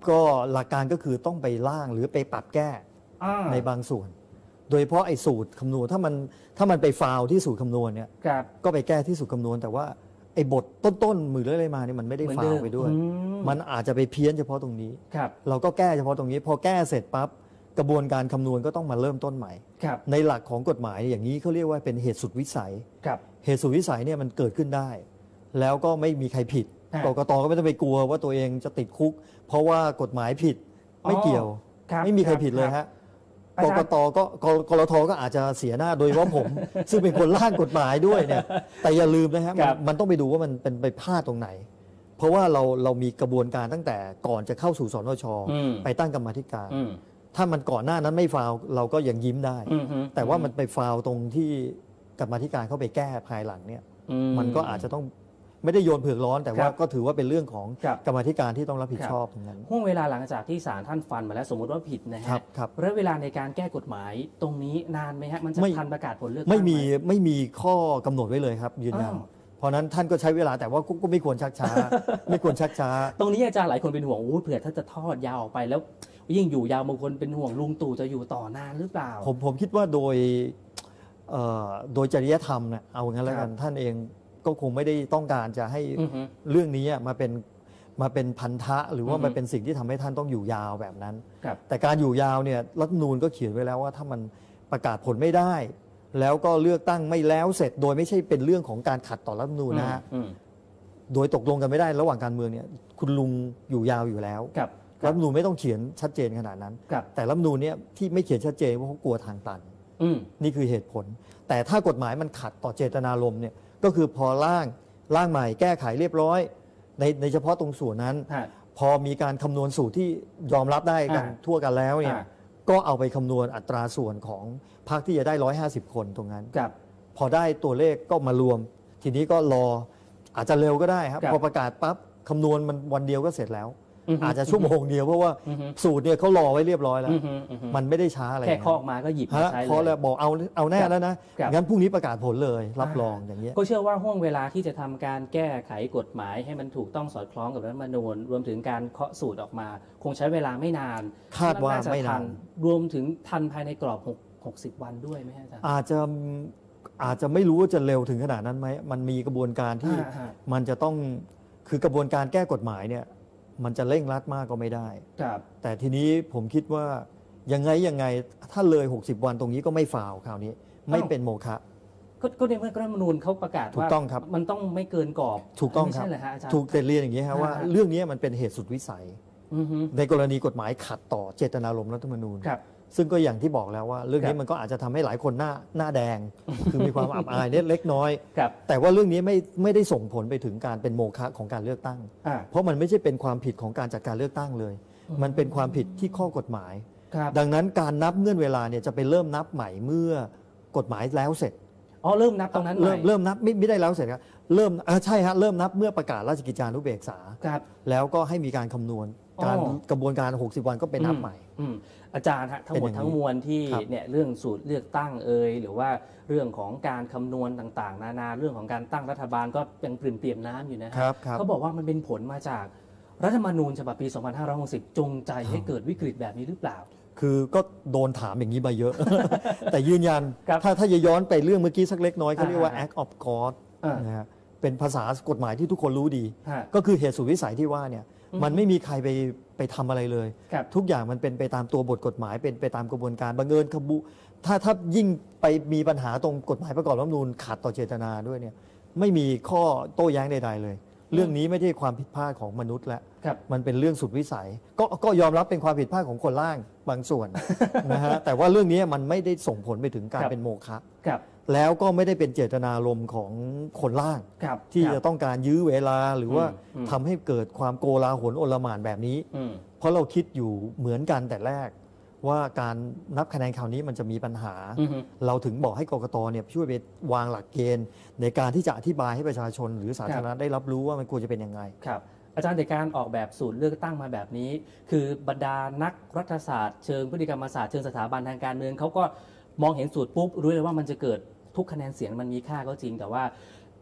[SPEAKER 1] ก็หลักการก็คือต้องไปร่างหรือไปปรับแก้
[SPEAKER 3] อ่า
[SPEAKER 1] ในบางส่วน โดยเฉพาะไอ้สูตรคำนวณถ้ามันถ้ามันไปฟาวที่สูตรคำนวณเนี่ย
[SPEAKER 3] ครับ
[SPEAKER 1] ก็ไปแก้ที่สูตรคำนวณแต่ว่าไอ้บทต้นๆมือเลื่อยอะไรมาเนี่ยมันไม่ได้
[SPEAKER 3] เหมือน
[SPEAKER 1] ฟา
[SPEAKER 3] เดิ
[SPEAKER 1] ว
[SPEAKER 3] ม
[SPEAKER 1] ไปด้วย
[SPEAKER 3] อืม
[SPEAKER 1] มันอาจจะไปเพี้ยนเฉพาะตรงนี้
[SPEAKER 3] ครับ
[SPEAKER 1] เราก็แก้เฉพาะตรงนี้ พอแก้เสร็จปั๊บกระบวนการคำนวณก็ต้องมาเริ่มต้นใหม่
[SPEAKER 3] ครับ
[SPEAKER 1] ในหลักของกฎหมายอย่างนี้เขาเรียกว่าเป็นเหตุสุดวิสัย
[SPEAKER 3] ครับ
[SPEAKER 1] เหตุสุดวิสัยเนี่ยมันเกิดขึ้นได้ แล้วก็ไม่มีใครผิด
[SPEAKER 3] อ่า
[SPEAKER 1] กกตก็ไม่ต้องไปกลัวว่าตัวเองจะติดคุก เพราะว่ากฎหมายผิดไม่เกี่ยว
[SPEAKER 3] ครับ
[SPEAKER 1] ไม่มีใครผิดเลย
[SPEAKER 3] ครั
[SPEAKER 1] ฮะ
[SPEAKER 3] บ อาก จารย์
[SPEAKER 1] กตก็กกรทก็อาจจะเสียหน้าโดยเฉพาะผม ซึ่งเป็นคนร่างกฎหมายด้วยเนี่ยแต่อย่าลืมนะฮะ
[SPEAKER 3] ค
[SPEAKER 1] มัน
[SPEAKER 3] รับ
[SPEAKER 1] มันต้องไปดูว่ามันเป็นไปพลาดตรงไหน เพราะว่าเราเรามีกระบวนการตั้งแต่ก่อนจะเข้าสู่สนช
[SPEAKER 3] อืม
[SPEAKER 1] ไปตั้งกรรมาธิการ
[SPEAKER 3] อืม
[SPEAKER 1] ถ้ามันก่อนหน้านั้นไม่ฟาวเราก็ยังยิ้มได้
[SPEAKER 3] อืมฮึ
[SPEAKER 1] แต่ว่ามันไปฟาวตรงที่กรรมาธิการเข้าไปแก้ภายหลังเนี่ย
[SPEAKER 3] อื
[SPEAKER 1] มันก็อาจจะต้องไม่ได้โยนเผือกร้อน แต่ว่า
[SPEAKER 3] ครับ
[SPEAKER 1] ก็ถือว่าเป็นเรื่องของ
[SPEAKER 3] ครับ
[SPEAKER 1] กรรมาธิการที่ต้องรับผิด
[SPEAKER 3] ครับ
[SPEAKER 1] ชอบตรงนั้น
[SPEAKER 3] ห่วงเวลาหลังจากที่ศาลท่านฟันมาแล้วสมมุติว่าผิดนะ
[SPEAKER 1] ครั
[SPEAKER 3] ฮะ
[SPEAKER 1] บครับ
[SPEAKER 3] ระยะเวลาในการแก้กฎหมายตรงนี้นานไหมฮะมันจะ
[SPEAKER 1] ไม่
[SPEAKER 3] ทันประกาศผลเลือกตั้ง
[SPEAKER 1] ไม่มี
[SPEAKER 3] ห
[SPEAKER 1] ไม่มีข้อกำหนดไว้เลยครับยืนยัน
[SPEAKER 3] อ้าว
[SPEAKER 1] เพราะฉะนั้นท่านก็ใช้เวลาแต่ว่าก็ก็ไม่ควรชักช้า ไม่ควรชักช้า
[SPEAKER 3] ตรงนี้อาจารย์หลายคนเป็นห่วงอู้เผื่อถ้าจะทอดยาวออกไปแล้ว ยิ่งอยู่ยาวบางคนเป็นห่วงลุงตู่จะอยู่ต่อนานหรือเปล่า
[SPEAKER 1] ผมผมคิดว่าโดยเอ่อโดยจริยธรรมเนี่ยเอางั้นแล้วกัน
[SPEAKER 3] ครับ
[SPEAKER 1] ท่านเองก็คงไม่ได้ต้องการจะให้
[SPEAKER 3] อือฮึ
[SPEAKER 1] เรื่องนี้มาเป็นมาเป็นพันธะ หรือว่า
[SPEAKER 3] อือฮึ
[SPEAKER 1] มันเป็นสิ่งที่ทำให้ท่านต้องอยู่ยาวแบบนั้น
[SPEAKER 3] ครับ
[SPEAKER 1] แต่การอยู่ยาวเนี่ยรัฐธรรมนูญก็เขียนไว้แล้วว่าถ้ามันประกาศผลไม่ได้ แล้วก็เลือกตั้งไม่แล้วเสร็จ โดยไม่ใช่เป็นเรื่องของการขัดต่อรัฐธรรมนูญนะฮะ
[SPEAKER 3] อืม
[SPEAKER 1] โดยตกลงกันไม่ได้ระหว่างการเมืองเนี่ยคุณลุงอยู่ยาวอยู่แล้ว
[SPEAKER 3] ครับ
[SPEAKER 1] รัฐธรรมนูญไม่ต้องเขียนชัดเจนขนาดนั้น
[SPEAKER 3] ครับ
[SPEAKER 1] แต่รัฐธรรมนูญเนี่ยที่ไม่เขียนชัดเจนเพราะเขากลัวทางตัน
[SPEAKER 3] อืม
[SPEAKER 1] นี่คือเหตุผล แต่ถ้ากฎหมายมันขัดต่อเจตนารมณ์เนี่ยก็คือพอร่างร่างใหม่แก้ไขเรียบร้อย ในในเฉพาะตรงส่วนนั้น
[SPEAKER 3] ฮะ
[SPEAKER 1] พอมีการคำนวณสูตรที่ยอมรับได้กัน
[SPEAKER 3] อ่า
[SPEAKER 1] ทั่วกันแล้วเนี่ย
[SPEAKER 3] อ่า
[SPEAKER 1] ก็เอาไปคำนวณอัตราส่วนของพรรคที่จะได้ร้อยห้าสิบคนตรงนั้น
[SPEAKER 3] ครับ
[SPEAKER 1] พอได้ตัวเลขก็มารวม ทีนี้ก็รออาจจะเร็วก็ได้ครับ
[SPEAKER 3] ครับ
[SPEAKER 1] พอประกาศปั๊บคำนวณมันวันเดียวก็เสร็จแล้ว
[SPEAKER 3] อือฮึ
[SPEAKER 1] อาจจะชั่วโมงเดียวเพราะว่า
[SPEAKER 3] อือฮึ
[SPEAKER 1] สูตรเนี่ยเขารอไว้เรียบร้อยแล้ว
[SPEAKER 3] อือฮึอือฮึ
[SPEAKER 1] มันไม่ได้ช้าอะไร
[SPEAKER 3] แค่
[SPEAKER 1] นะ
[SPEAKER 3] เคาะออกมาก็หยิบมา
[SPEAKER 1] ฮะ
[SPEAKER 3] ใช้
[SPEAKER 1] พอ
[SPEAKER 3] เล
[SPEAKER 1] แล้ว
[SPEAKER 3] ย
[SPEAKER 1] บอกเอาเอาแน่
[SPEAKER 3] ครับ
[SPEAKER 1] แล้วนะครับ งั้นพรุ่งนี้ประกาศผลเลยรับรองอย่างเงี้ย
[SPEAKER 3] ก็เชื่อว่าห่วงเวลาที่จะทำการแก้ไขกฎหมายให้มันถูกต้องสอดคล้องกับรัฐธรรมนูญรวมถึงการเคาะสูตรออกมา คงใช้เวลาไม่นาน
[SPEAKER 1] คาดว่าไม่นาน
[SPEAKER 3] รวมถึงทันภายในกรอบหกสิบวันด้วยไหมอาจารย์
[SPEAKER 1] อาจจะอาจจะไม่รู้ว่าจะเร็วถึงขนาดนั้นไหมมันมีกระบวนการที่
[SPEAKER 3] อ่าฮะ
[SPEAKER 1] มันจะต้องคือกระบวนการแก้กฎหมายเนี่ยมันจะเร่งรัดมากก็ไม่ได้
[SPEAKER 3] ครับ
[SPEAKER 1] แต่ทีนี้ผมคิดว่ายังไงยังไงถ้าเลย หกสิบ วันตรงนี้ก็ไม่ฟาวคราวนี้ ไม่เป็นโมฆะ
[SPEAKER 3] ก็ก็ในเมื่อรัฐธรรมนูญเขาประกาศ
[SPEAKER 1] ถูก
[SPEAKER 3] ว่า
[SPEAKER 1] ต้องครับ
[SPEAKER 3] มันต้องไม่เกินกรอบ
[SPEAKER 1] ถูกต้อง
[SPEAKER 3] ไม่
[SPEAKER 1] ครับ
[SPEAKER 3] ใช่เหรอฮะอาจารย์
[SPEAKER 1] ถูกแต่เรียนอย่างนี้ครับว่า
[SPEAKER 3] อ่าฮะ
[SPEAKER 1] เรื่องนี้มันเป็นเหตุสุดวิสัย
[SPEAKER 3] อือฮึ
[SPEAKER 1] ในกรณีกฎหมายขัดต่อเจตนารมณ์รัฐธรรมนูญ
[SPEAKER 3] ครับ
[SPEAKER 1] ซึ่งก็อย่างที่บอกแล้วว่า เรื่อง
[SPEAKER 3] ค
[SPEAKER 1] นี้
[SPEAKER 3] รับ
[SPEAKER 1] มันก็อาจจะทำให้หลายคนหน้าหน้าแดง คือมีความอับอายเล็กน้อย
[SPEAKER 3] ครับ
[SPEAKER 1] แต่ว่าเรื่องนี้ไม่ไม่ได้ส่งผลไปถึงการเป็นโมฆะของการเลือกตั้ง
[SPEAKER 3] อ่า
[SPEAKER 1] เพราะมันไม่ใช่เป็นความผิดของการจัดการเลือกตั้งเลย
[SPEAKER 3] อืม
[SPEAKER 1] มันเป็นความผิดที่ข้อกฎหมาย
[SPEAKER 3] ครับ
[SPEAKER 1] ดังนั้นการนับเงื่อนเวลาเนี่ยจะไปเริ่มนับใหม่เมื่อกฎหมายแล้วเสร็จ
[SPEAKER 3] อ๋อเริ่มนับตรงนั้นให
[SPEAKER 1] เริ่
[SPEAKER 3] ม่
[SPEAKER 1] มเริ่มนับไม่ไม่ได้แล้วเสร็จครับเริ่มเออใช่ฮะเริ่มนับเมื่อประกาศราชกิจจานุเบกษา
[SPEAKER 3] ครับ
[SPEAKER 1] แล้วก็ให้มีการคำนวณ
[SPEAKER 3] อ๋อ
[SPEAKER 1] การกระบวนการ หกสิบ วันก็เป็นนับใหม่
[SPEAKER 3] อืมอาจารย์ฮะทั้งหมด
[SPEAKER 1] เป็นอย่างนี้
[SPEAKER 3] ทั้งมวลที่
[SPEAKER 1] ครับ
[SPEAKER 3] เนี่ยเรื่องสูตรเลือกตั้งเอ่ยหรือว่าเรื่องของการคำนวณต่างๆ นานาเรื่องของการตั้งรัฐบาลก็ยังปริ่มเปรียมน้ำอยู่นะฮะ
[SPEAKER 1] ครับครับ
[SPEAKER 3] เขาบอกว่ามันเป็นผลมาจากรัฐธรรมนูญฉบับปี สองพันห้าร้อยหกสิบ จงใจให้เกิดวิกฤตแบบนี้หรือเปล่า
[SPEAKER 1] คือก็โดนถามอย่างนี้มาเยอะ แต่ยืนยัน
[SPEAKER 3] ครับ
[SPEAKER 1] ถ้าถ้าจะย้อนไปเรื่องเมื่อกี้สักเล็กน้อยเขาเรียกว่า
[SPEAKER 3] อ่า
[SPEAKER 1] act of God
[SPEAKER 3] อ่าน
[SPEAKER 1] นะฮะเป็นภาษากฎหมายที่ทุกคนรู้ดี
[SPEAKER 3] ฮะ
[SPEAKER 1] ก็คือเหตุสุดวิสัยที่ว่าเนี่ย
[SPEAKER 3] อืม
[SPEAKER 1] มันไม่มีใครไปไปทำอะไรเลย
[SPEAKER 3] ครับ
[SPEAKER 1] ทุกอย่างมันเป็นไปตามตัวบทกฎหมายเป็นไปตามกระบวนการบังเอิญขบุถ้าถ้ายิ่งไปมีปัญหาตรงกฎหมายประกอบรัฐธรรมนูญขัดต่อเจตนาด้วยเนี่ยไม่มีข้อโต้แย้งใดๆเลย เรื่องนี้ไม่ใช่ความผิดพลาดของมนุษย์แล้ว
[SPEAKER 3] ครับ
[SPEAKER 1] มันเป็นเรื่องสุดวิสัย ก็ก็ยอมรับเป็นความผิดพลาดของคนล่างบางส่วน นะฮะแต่ว่าเรื่องนี้มันไม่ได้ส่งผลไปถึงการ
[SPEAKER 3] ครับ
[SPEAKER 1] เป็นโมฆะ
[SPEAKER 3] ครับ
[SPEAKER 1] แล้วก็ไม่ได้เป็นเจตนารมณ์ของคนล่าง
[SPEAKER 3] ครับ
[SPEAKER 1] ที่
[SPEAKER 3] ครับ
[SPEAKER 1] จะต้องการยื้อเวลาหรือว่า
[SPEAKER 3] อืม
[SPEAKER 1] ทำให้เกิดความโกลาหลโอลหม่านแบบนี้
[SPEAKER 3] อืม
[SPEAKER 1] เพราะเราคิดอยู่เหมือนกันแต่แรก ว่าการนับคะแนนคราวนี้มันจะมีปัญหา
[SPEAKER 3] อือฮึ
[SPEAKER 1] เราถึงบอกให้กกตเนี่ยช่วยไปวางหลักเกณฑ์ ในการที่จะอธิบายให้ประชาชน หรือสาธารณะได้รับรู้ว่ามันควรจะเป็นยังไง
[SPEAKER 3] ครับอาจารย์แต่การออกแบบสูตรเลือกตั้งมาแบบนี้ คือบรรดานักรัฐศาสตร์เชิงพฤติกรรมศาสตร์เชิงสถาบันทางการเมืองเขาก็มองเห็นสูตรปุ๊บรู้เลยว่ามันจะเกิดทุกคะแนนเสียงมันมีค่าก็จริง แต่ว่า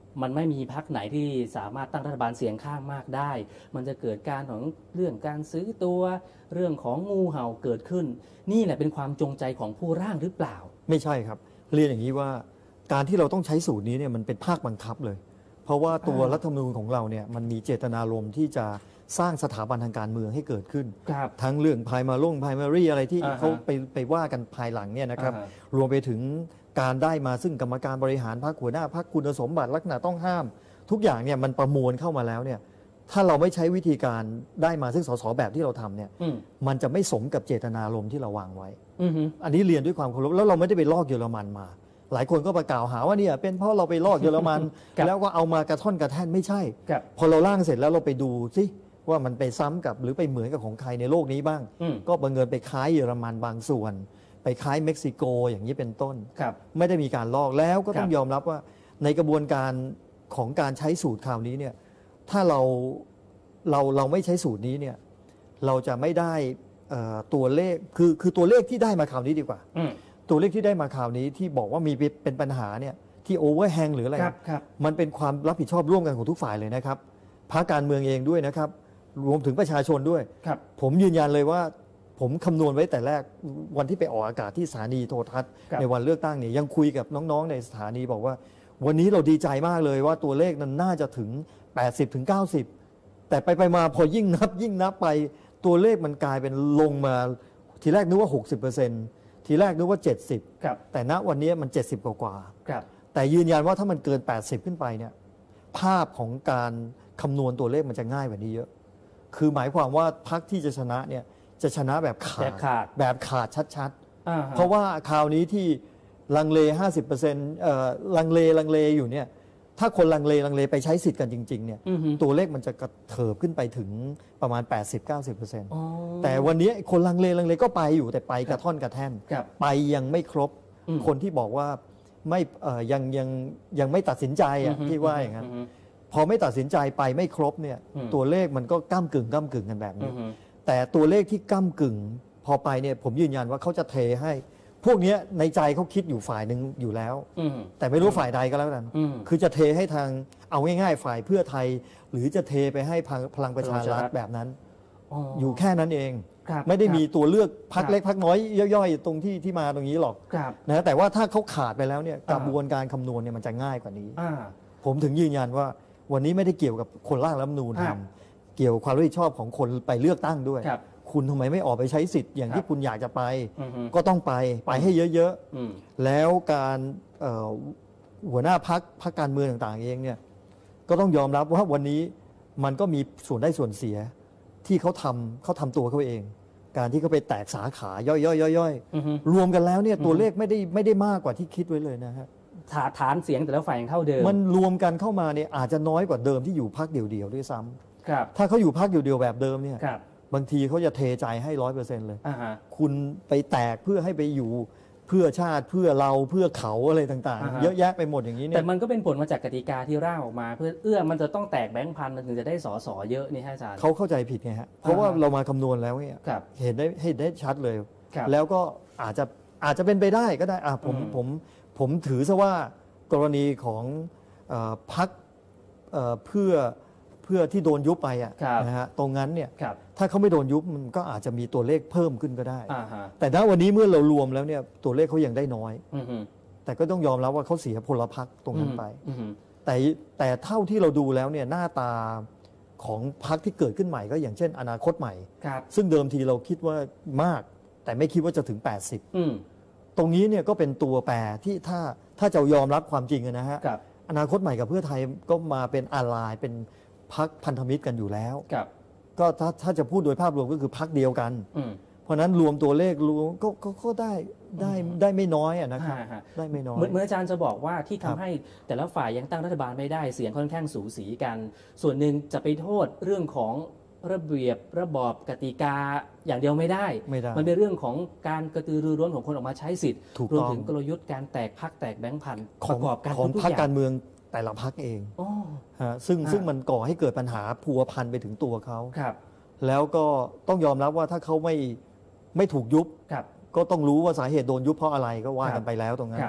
[SPEAKER 3] มันไม่มีพรรคไหนที่สามารถตั้งรัฐบาลเสียงข้างมากได้มันจะเกิดการของเรื่องการซื้อตัวเรื่องของงูเห่าเกิดขึ้นนี่แหละเป็นความจงใจของผู้ร่างหรือเปล่า
[SPEAKER 1] ไม่ใช่ครับเรียนอย่างนี้ว่าการที่เราต้องใช้สูตรนี้เนี่ยมันเป็นภาคบังคับเลยเพราะว่าตัวรัฐธรรมนูญของเราเนี่ยมันมีเจตนารมณ์ที่จะสร้างสถาบันทางการเมืองให้เกิดขึ้นทั้งเรื่องพายมาลงพายมารีอะไรที่เขาไปไปว่ากันภายหลังเนี่ยนะครับรวมไปถึงการได้มาซึ่งกรรมการบริหารพรรคหัวหน้าพรรคคุณสมบัติลักษณะต้องห้ามทุกอย่างเนี่ยมันประมวลเข้ามาแล้วเนี่ยถ้าเราไม่ใช้วิธีการได้มาซึ่งสสแบบที่เราทำเนี่ยมันจะไม่สมกับเจตนารมณ์ที่เราวางไว้อันนี้เรียนด้วยความเคารพแล้วเราไม่ได้ไปลอกเยอรมันมาหลายคนก็ประกล่าวหาว่าเนี่ยเป็นเพราะเราไปลอกเยอรมัน แล้วก็เอามากระท่อนกระแท่นไม่ใช่พอเราล่างเสร็จแล้วเราไปดูสิว่ามันไปซ้ำกับหรือไปเหมือนกับของใครในโลกนี้บ้างก็บังเอิญไปคล้ายเยอรมันบางส่วนไปคล้ายเม็กซิโกอย่างนี้เป็นต้นไม่ได้มีการลอกแล้วก็ต้องยอมรับว่าในกระบวนการของการใช้สูตรคราวนี้เนี่ยถ้าเราเราเราไม่ใช้สูตรนี้เนี่ยเราจะไม่ได้ตัวเลขคือคือตัวเลขที่ได้มาคราวนี้ดีกว่าตัวเลขที่ได้มาคราวนี้ที่บอกว่ามีเป็นปัญหาเนี่ยที่โอเวอร์แฮงหรืออะไรมันเป็นความรับผิดชอบร่วมกันของทุกฝ่ายเลยนะครับพรรคการเมืองเองด้วยนะครับรวมถึงประชาชนด้วยผมยืนยันเลยว่าผมคำนวณไว้แต่แรกวันที่ไปออกอากาศที่สถานีโทรทัศน์ในวันเลือกตั้งเนี่ยยังคุยกับน้องๆในสถานีบอกว่าวันนี้เราดีใจมากเลยว่าตัวเลขนั้นน่าจะถึง แปดสิบถึงเก้าสิบ แต่ไปไปมาพอยิ่งนับยิ่งนับไปตัวเลขมันกลายเป็นลงมาทีแรกนึกว่า หกสิบเปอร์เซ็นต์ ทีแรกนึกว่าเจ็ดสิบแต่ณวันนี้มันเจ็ดสิบกว่าๆแต่ยืนยันว่าถ้ามันเกินแปดสิบขึ้นไปเนี่ยภาพของการคำนวณตัวเลขมันจะง่ายกว่านี้เยอะคือหมายความว่าพรรคที่จะชนะเนี่ยจะชนะแบบขาดแบบขาดชัดๆเพราะว่าคราวนี้ที่ลังเล ห้าสิบเปอร์เซ็นต์ เอ่อลังเลลังเลอยู่เนี่ยถ้าคนลังเลลังเลไปใช้สิทธิ์กันจริงๆเนี่ยตัวเลขมันจะกระเถิบขึ้นไปถึงประมาณ แปดสิบถึงเก้าสิบเปอร์เซ็นต์ แต่วันนี้คนลังเลลังเลก็ไปอยู่แต่ไปกระท่อนกระแท่นไปยังไม่ครบคนที่บอกว่าไม่เอ่อยังยังยังไม่ตัดสินใจอ่ะที่ว่าอย่างนั้นพอไม่ตัดสินใจไปไม่ครบเนี่ยตัวเลขมันก็ก้ำกึ่งก้ำกึ่งกันแบบนี้แต่ตัวเลขที่ก้ำกึ่งพอไปเนี่ยผมยืนยันว่าเขาจะเทให้พวกนี้ในใจเขาคิดอยู่ฝ่ายหนึ่งอยู่แล้วแต่ไม่รู้ฝ่ายใดก็แล้วกันคือจะเทให้ทางเอาง่ายๆฝ่ายเพื่อไทยหรือจะเทไปให้พลังประชารัฐแบบนั้นอยู่แค่นั้นเองไม่ได้มีตัวเลือกพักเล็กพักน้อยย่อยๆตรงที่ที่มาตรงนี้หรอกนะแต่ว่าถ้าเขาขาดไปแล้วเนี่ยกระบวนการคำนวณเนี่ยมันจะง่ายกว่านี้ผมถึงยืนยันว่าวันนี้ไม่ได้เกี่ยวกับคนร่างรัฐธรรมนูญทำเกี่ยวกับความรับผิดชอบของคนไปเลือกตั้งด้วยคุณทำไมไม่ออกไปใช้สิทธิ์อย่างที่คุณอยากจะไปก็ต้องไปไปให้เยอะๆแล้วการหัวหน้าพรรคพรรคการเมืองต่างๆเองเนี่ยก็ต้องยอมรับว่าวันนี้มันก็มีส่วนได้ส่วนเสียที่เขาทำเขาทำตัวเขาเองการที่เขาไปแตกสาขาย่อยๆๆๆรวมกันแล้วเนี่ยตัวเลขไม่ได้ไม่ได้มากกว่าที่คิดไว้เลยนะฮะ
[SPEAKER 3] ฐานเสียงแต่ละฝ่ายยังเท่าเดิม
[SPEAKER 1] มันรวมกันเข้ามาเนี่ยอาจจะน้อยกว่าเดิมที่อยู่พรรคเดียวๆด้วยซ้ำถ้าเขาอยู่พรรคเดียวๆแบบเดิมเนี่ยบางทีเขาจะเทใจให้ร้อยเปอร์เซ็นต์เลยคุณไปแตกเพื่อให้ไปอยู่เพื่อชาติเพื่อเราเพื่อเขาอะไรต่างๆเยอะแยะไปหมดอย่างนี้เนี่ย
[SPEAKER 3] แต่มันก็เป็นผลมาจากกติกาที่ร่างออกมาเพื่อเอื้อมันจะต้องแตกแบงค์พันมันถึงจะได้สสเยอะนี่ฮะอาจารย์
[SPEAKER 1] เขาเข้าใจผิดไงฮะเพราะว่าเรามาคำนวณแล้วเนี่ยเห็นได้เห็นได้ชัดเลยแล้วก็อาจจะอาจจะเป็นไปได้ก็ได้อ่ะผมผมผมถือซะว่ากรณีของพรรคเพื่อเพื่อที่โดนยุบไปอ่ะนะฮะตรงนั้นเนี่ยถ้าเขาไม่โดนยุบมันก็อาจจะมีตัวเลขเพิ่มขึ้นก็ได้แต่ณวันนี้เมื่อเรารวมแล้วเนี่ยตัวเลขเขายังได้น้อยแต่ก็ต้องยอมรับว่าเขาเสียพลพรรคตรงนั้นไปแต่แต่เท่าที่เราดูแล้วเนี่ยหน้าตาของพรรคที่เกิดขึ้นใหม่ก็อย่างเช่นอนาคตใหม่ซึ่งเดิมทีเราคิดว่ามากแต่ไม่คิดว่าจะถึงแปดสิบตรงนี้เนี่ยก็เป็นตัวแปรที่ถ้าถ้าจะยอมรับความจริงนะฮะอนาคตใหม่กับเพื่อไทยก็มาเป็นอลายเป็นพรรคพันธมิตรกันอยู่แล้วก็ถ้าถ้าจะพูดโดยภาพรวมก็คือพรรคเดียวกันเพราะนั้นรวมตัวเลขรวมก็ก็ได้ได้ได้ไม่น้อยนะครับได้ไม่น้อย
[SPEAKER 3] เหมือนอาจารย์จะบอกว่าที่ทำให้แต่ละฝ่ายยังตั้งรัฐบาลไม่ได้เสียงค่อนข้างสูสีกันส่วนหนึ่งจะไปโทษเรื่องของระเบียบระบอบกติกาอย่างเดียวไม่ได้มันเป็นเรื่องของการกระตือรือร้นของคนออกมาใช้สิทธิ์รวมถึงกลยุทธ์การแตกพรรคแตกแบงค์พันประกอบกัน
[SPEAKER 1] ของพรรคการเมืองแต่ละพรรคเองฮะซึ่งซึ่งมันก่อให้เกิดปัญหาพัวพันไปถึงตัวเขาแล้วก็ต้องยอมรับว่าถ้าเขาไม่ไม่ถูกยุบก็ต้องรู้ว่าสาเหตุโดนยุบเพราะอะไรก็ว่ากันไปแล้วตรงนั้น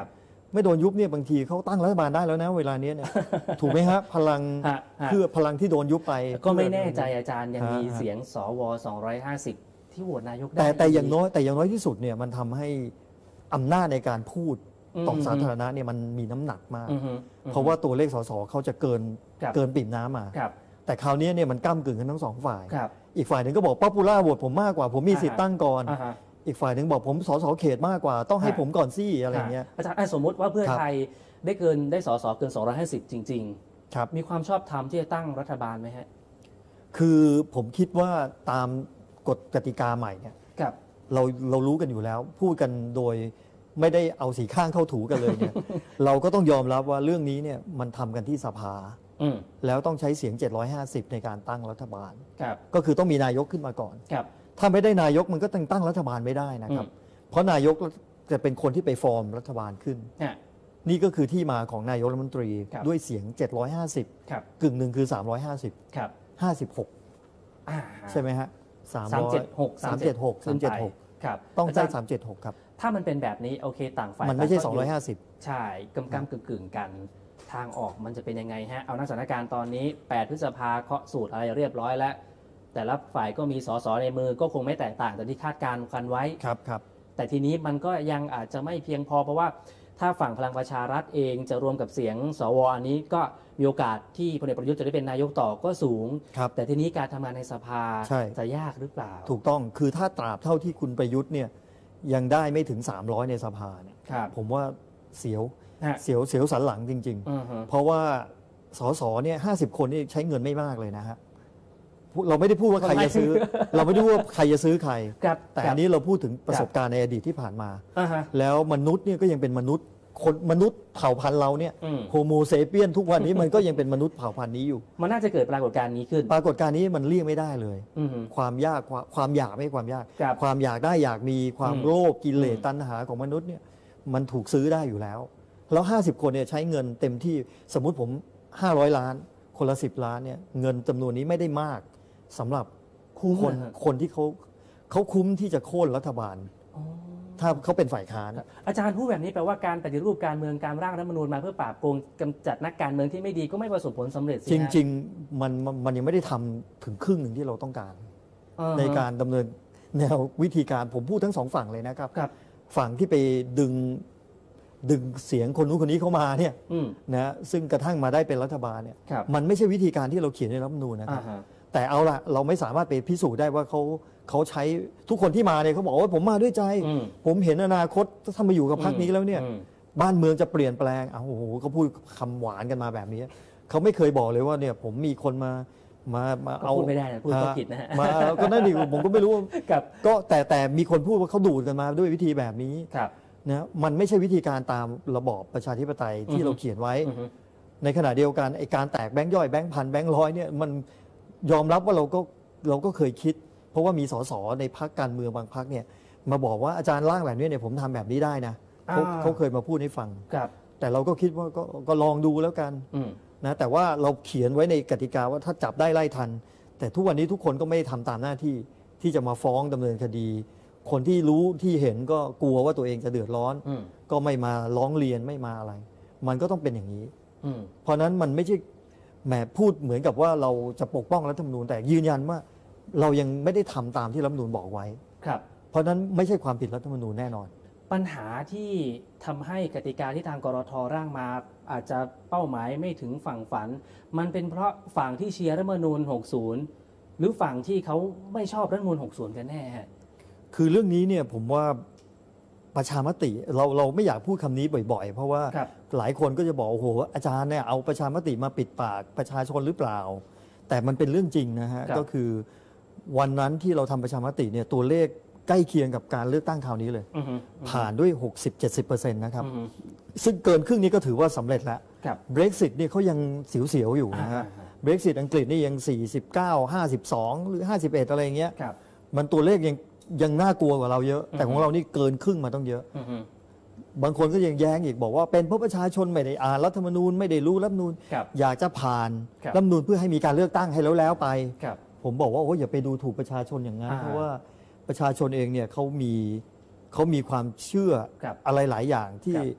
[SPEAKER 1] ไม่โดนยุบเนี่ยบางทีเขาตั้งรัฐบาลได้แล้วนะเวลานี้เนี่ย ถูกไหมฮะพลัง
[SPEAKER 3] ฮะฮะ
[SPEAKER 1] เพื่อพลังที่โดนยุบไป
[SPEAKER 3] ก็ไม่แน่ใจอาจารย์ยัง
[SPEAKER 1] ฮะ
[SPEAKER 3] มีเสียงสวสองร้อยห้าสิบที่โหวตนายกได้
[SPEAKER 1] แต่แต่อย่างน้อยแต่อย่างน้อยที่สุดเนี่ยมันทำให้อำนาจในการพูดต่อสาธารณะเนี่ยมันมีน้ำหนักมาก
[SPEAKER 3] อือฮึอือฮึ
[SPEAKER 1] เพราะว่าตัวเลขสสเขาจะเกิน
[SPEAKER 3] ครับ
[SPEAKER 1] เกินปิ่มน้ำมา
[SPEAKER 3] ครับ
[SPEAKER 1] แต่คราวนี้เนี่ยมันก้ำกึ่งกันทั้งสองฝ่าย
[SPEAKER 3] ครับ
[SPEAKER 1] อีกฝ่ายหนึ่งก็บอกป๊อปปูล่าโหวตผมมากกว่าผมมีสิทธิ์ตั้งก่อน
[SPEAKER 3] อ่าฮะ
[SPEAKER 1] อีกฝ่ายหนึ่งบอกผมสสเขตมากกว่า ต้องให้
[SPEAKER 3] ฮะ
[SPEAKER 1] ผมก่อนสิอะไรเงี้ย
[SPEAKER 3] อาจารย์อ่ะสมมุติว่าเพื่อ
[SPEAKER 1] ครับ
[SPEAKER 3] ไทยได้เกินได้สสเกินสองร้อยห้าสิบจริง
[SPEAKER 1] ครับ
[SPEAKER 3] ๆ มีความชอบธรรมที่จะตั้งรัฐบาลไหมฮะ
[SPEAKER 1] คือผมคิดว่าตามกฎกติกาใหม่เนี่ย
[SPEAKER 3] ครับ
[SPEAKER 1] เราเรารู้กันอยู่แล้ว พูดกันโดยไม่ได้เอาสีข้างเข้าถูกันเลยเนี่ย เราก็ต้องยอมรับว่าเรื่องนี้เนี่ยมันทำกันที่สภา
[SPEAKER 3] อืม
[SPEAKER 1] แล้วต้องใช้เสียงเจ็ดร้อยห้าสิบในการตั้งรัฐบาล
[SPEAKER 3] ครับ
[SPEAKER 1] ก็คือต้องมีนายกขึ้นมาก่อน
[SPEAKER 3] ครับ
[SPEAKER 1] ถ้าไม่ได้นายกมันก็ตั้งตั้งรัฐบาลไม่ได้นะครับ
[SPEAKER 3] อืม
[SPEAKER 1] เพราะนายกจะเป็นคนที่ไปฟอร์มรัฐบาลขึ้น
[SPEAKER 3] ฮะ
[SPEAKER 1] นี่ก็คือที่มาของนายกรัฐมนตรี
[SPEAKER 3] ครับ
[SPEAKER 1] ด้วยเสียงเจ็ดร้อยห้าสิบ
[SPEAKER 3] ครับ
[SPEAKER 1] กึ่งหนึ่งคือสามร้อยห้าสิบ
[SPEAKER 3] ครับ
[SPEAKER 1] ห้าสิบหก
[SPEAKER 3] อ่า
[SPEAKER 1] ใช่ไหมฮะสาม
[SPEAKER 3] สาม
[SPEAKER 1] ร้อย
[SPEAKER 3] เจ็ดหก
[SPEAKER 1] สามเจ็ดหกสามเจ็ดหก
[SPEAKER 3] ครับ
[SPEAKER 1] ต้อง
[SPEAKER 3] า
[SPEAKER 1] ใช้
[SPEAKER 3] จารย์
[SPEAKER 1] สามเจ็ดหกครับ
[SPEAKER 3] ถ้ามันเป็นแบบนี้โอเคต่างฝ่าย
[SPEAKER 1] มันไม่ใช่
[SPEAKER 3] ต่างก็
[SPEAKER 1] สองร้อยห้าสิบ
[SPEAKER 3] ใช่กำกำกึ่งกึ่งๆกันทางออกมันจะเป็นยังไงฮะเอานักสถานการณ์ตอนนี้แปดพฤษภาเคาะสูตรอะไรเรียบร้อยแล้ว แต่ละฝ่ายก็มีสสในมือก็คงไม่แตกต่างจากที่คาดการณ์กันไว้
[SPEAKER 1] ครับครับ
[SPEAKER 3] แต่ทีนี้มันก็ยังอาจจะไม่เพียงพอเพราะว่าถ้าฝั่งพลังประชารัฐเองจะรวมกับเสียงสวอันนี้ก็มีโอกาสที่พลเอกประยุทธ์จะได้เป็นนายกต่อก็สูง
[SPEAKER 1] ครับ
[SPEAKER 3] แต่ทีนี้การทำงานในสภา
[SPEAKER 1] ใช่
[SPEAKER 3] จะยากหรือเปล่า
[SPEAKER 1] ถูกต้องคือถ้าตราบเท่าที่คุณประยุทธ์เนี่ยยังได้ไม่ถึงสามร้อยในสภาเนี่ย
[SPEAKER 3] ครับ
[SPEAKER 1] ผมว่าเสียว
[SPEAKER 3] ฮะ
[SPEAKER 1] เสียวเสียวสันหลังจริง
[SPEAKER 3] อือฮึ
[SPEAKER 1] ๆ เพราะว่าสสเนี่ยห้าสิบคนนี่ใช้เงินไม่มากเลยนะฮะพูดเราไม่ได้พูดว่าใครจะซื้อ เราไม่ได้พูดว่าใครจะซื้อใคร
[SPEAKER 3] ครับ
[SPEAKER 1] แต่อันนี้เราพูดถึงประ
[SPEAKER 3] ครับ
[SPEAKER 1] สบการณ์ในอดีตที่ผ่านมา
[SPEAKER 3] อ่าฮะ
[SPEAKER 1] แล้วมนุษย์เนี่ยก็ยังเป็นมนุษย์คนมนุษย์เผ่าพันธุ์เราเนี่ย
[SPEAKER 3] อืม
[SPEAKER 1] โฮโมเซเปียนทุกวันนี้มันก็ยังเป็นมนุษย์เผ่าพันธุ์นี้อยู่
[SPEAKER 3] มันน่าจะเกิดปรากฏการณ์นี้ขึ้น
[SPEAKER 1] ปรากฏการณ์นี้มันเลี่ยงไม่ได้เลย
[SPEAKER 3] อือฮึ
[SPEAKER 1] ความยากความความอยากไม่ใช่ความยาก
[SPEAKER 3] ครับ
[SPEAKER 1] ความอยากได้อยากมีความ
[SPEAKER 3] อืม
[SPEAKER 1] โลภกิเลส
[SPEAKER 3] อืม
[SPEAKER 1] ตัณหาของมนุษย์เนี่ยมันถูกซื้อได้อยู่แล้ว แล้วห้าสิบคนเนี่ยใช้เงินเต็มที่สมมุติผมห้าร้อยล้านคนละสิบล้านเนี่ยเงินจำนวนนี้ไม่ได้มากสำหรับ
[SPEAKER 3] คุ้ม
[SPEAKER 1] คน
[SPEAKER 3] นะฮะ
[SPEAKER 1] คนที่เขาเขาคุ้มที่จะโค่นรัฐบาล
[SPEAKER 3] อ๋อ
[SPEAKER 1] ถ้าเขาเป็นฝ่ายค้าน
[SPEAKER 3] อาจารย์พูดแบบนี้แปลว่าการปฏิรูปการเมืองการร่างรัฐธรรมนูญมาเพื่อปราบโกงกำจัดนักการเมืองที่ไม่ดีก็ไม่ประสบผลสำเร็จสิ
[SPEAKER 1] จ
[SPEAKER 3] ฮะ
[SPEAKER 1] ริง ๆ มันมันมันยังไม่ได้ทำถึงครึ่งหนึ่งที่เราต้องการ
[SPEAKER 3] อ่ฮะ
[SPEAKER 1] ในการดำเนินแนววิธีการผมพูดทั้งสองฝั่งเลยนะครับ
[SPEAKER 3] ครับ
[SPEAKER 1] ฝั่งที่ไปดึงดึงเสียงคนนู้นคนนี้เข้ามาเนี่ย
[SPEAKER 3] อืม
[SPEAKER 1] นะซึ่งกระทั่งมาได้เป็นรัฐบาลเนี่ย
[SPEAKER 3] ครับ
[SPEAKER 1] มันไม่ใช่วิธีการที่เราเขียนในรัฐธรรมนูญนะครับ
[SPEAKER 3] อ่าฮะ
[SPEAKER 1] แต่เอาละเราไม่สามารถไปพิสูจน์ได้ว่าเขาเขาใช้ทุกคนที่มาเนี่ยเขาบอกว่าผมมาด้วยใจ
[SPEAKER 3] อืม
[SPEAKER 1] ผมเห็นอนาคตถ้ามาอยู่กับพรรคนี้แล้วเนี่ย
[SPEAKER 3] อืม
[SPEAKER 1] บ้านเมืองจะเปลี่ยนแปลงอ้าวโอ้โหเขาพูดคำหวานกันมาแบบนี้เขาไม่เคยบอกเลยว่าเนี่ยผมมีคนมามามา
[SPEAKER 3] ก็
[SPEAKER 1] เอา
[SPEAKER 3] พูดไม่ได้นะพูดก็ผิดนะฮะ
[SPEAKER 1] มาก็นั่นดิผมก็ไม่รู้ว่า
[SPEAKER 3] กับ
[SPEAKER 1] ก็แต่แต่มีคนพูดว่าเขาดูดกันมาด้วยวิธีแบบนี้
[SPEAKER 3] ครับ
[SPEAKER 1] นะมันไม่ใช่วิธีการตามระบอบประชาธิปไตยที่
[SPEAKER 3] อือฮึ
[SPEAKER 1] เราเขียนไว้
[SPEAKER 3] อือฮึ
[SPEAKER 1] ในขณะเดียวกันไอการแตกแบงค์ย่อยแบงค์พันแบงค์ร้อยเนี่ยมันยอมรับว่าเราก็เราก็เคยคิด เพราะว่ามีสสในพรรคการเมืองบางพรรคเนี่ยมาบอกว่าอาจารย์ร่างแบบนี้เนี่ยผมทำแบบนี้ได้นะเขา
[SPEAKER 3] อ่า
[SPEAKER 1] เขาเคยมาพูดให้ฟัง
[SPEAKER 3] ครับ
[SPEAKER 1] แต่เราก็คิดว่าก็ก็ลองดูแล้วกัน
[SPEAKER 3] อืม
[SPEAKER 1] นะแต่ว่าเราเขียนไว้ในกติกาว่าถ้าจับได้ไล่ทัน แต่ทุกวันนี้ทุกคนก็ไม่ได้ทำตามหน้าที่ที่จะมาฟ้องดำเนินคดี คนที่รู้ที่เห็นก็กลัวว่าตัวเองจะเดือดร้อน
[SPEAKER 3] อืม
[SPEAKER 1] ก็ไม่มาร้องเรียนไม่มาอะไร มันก็ต้องเป็นอย่างนี้
[SPEAKER 3] อืม
[SPEAKER 1] เพราะฉะนั้นมันไม่ใช่แหมพูดเหมือนกับว่าเราจะปกป้องรัฐธรรมนูญแต่ยืนยันว่าเรายังไม่ได้ทำตามที่รัฐธรรมนูญบอกไว้
[SPEAKER 3] ครับ
[SPEAKER 1] เพราะฉะนั้นไม่ใช่ความผิดรัฐธรรมนูญแน่นอน
[SPEAKER 3] ปัญหาที่ทำให้กติกาที่ทางกรทร่างมา อาจจะเป้าหมายไม่ถึงฝั่งฝัน มันเป็นเพราะฝั่งที่เชียร์รัฐธรรมนูญหกสิบหรือฝั่งที่เขาไม่ชอบรัฐธรรมนูญหกสิบกันแน่ฮะ
[SPEAKER 1] คือเรื่องนี้เนี่ยผมว่าประชามติเราเราไม่อยากพูดคำนี้บ่อยๆ เพราะว่า
[SPEAKER 3] ครับ
[SPEAKER 1] หลายคนก็จะบอกโอ้โหอาจารย์เนี่ยเอาประชามติมาปิดปากประชาชนหรือเปล่า แต่มันเป็นเรื่องจริงนะฮะ
[SPEAKER 3] ครับ
[SPEAKER 1] ก็คือวันนั้นที่เราทำประชามติเนี่ยตัวเลขใกล้เคียงกับการเลือกตั้งคราวนี้เลย
[SPEAKER 3] อือฮึ
[SPEAKER 1] ผ่านด้วย หกสิบเจ็ดสิบเปอร์เซ็นต์ นะครับ
[SPEAKER 3] อือฮึ
[SPEAKER 1] ซึ่งเกินครึ่งนี้ก็ถือว่าสำเร็จแล้ว
[SPEAKER 3] ครับ
[SPEAKER 1] Brexit เนี่ยเขายังเสียวๆอยู่นะฮะ
[SPEAKER 3] อ่า
[SPEAKER 1] Brexit อังกฤษนี่ยัง สี่สิบเก้า ห้าสิบสอง หรือ ห้าสิบเอ็ด อะไรอย่างเงี้ย
[SPEAKER 3] ครับ
[SPEAKER 1] มันตัวเลขยังยังน่ากลัวกว่าเราเยอะ แต่ของเรานี่เกินครึ่งมาต้องเยอะ
[SPEAKER 3] อือฮึ
[SPEAKER 1] บางคนก็ยังแย้งอีกบอกว่าเป็นเพราะประชาชนไม่ได้อ่านรัฐธรรมนูญไม่ได้รู้รัฐธรรมนูญ
[SPEAKER 3] ครับ
[SPEAKER 1] อยากจะผ่าน
[SPEAKER 3] ครับ
[SPEAKER 1] รัฐธรรมนูญเพื่อให้มีการเลือกตั้งให้แล้วแล้วไป
[SPEAKER 3] ครับ
[SPEAKER 1] ผมบอกว่าโอ้ยอย่าไปดูถูกประชาชนอย่างนั้น
[SPEAKER 3] อ่า
[SPEAKER 1] เพราะว่าประชาชนเองเนี่ยเขามีเขามีความเชื่อ
[SPEAKER 3] ครับ
[SPEAKER 1] อะไรหลายอย่างที่
[SPEAKER 3] ครับ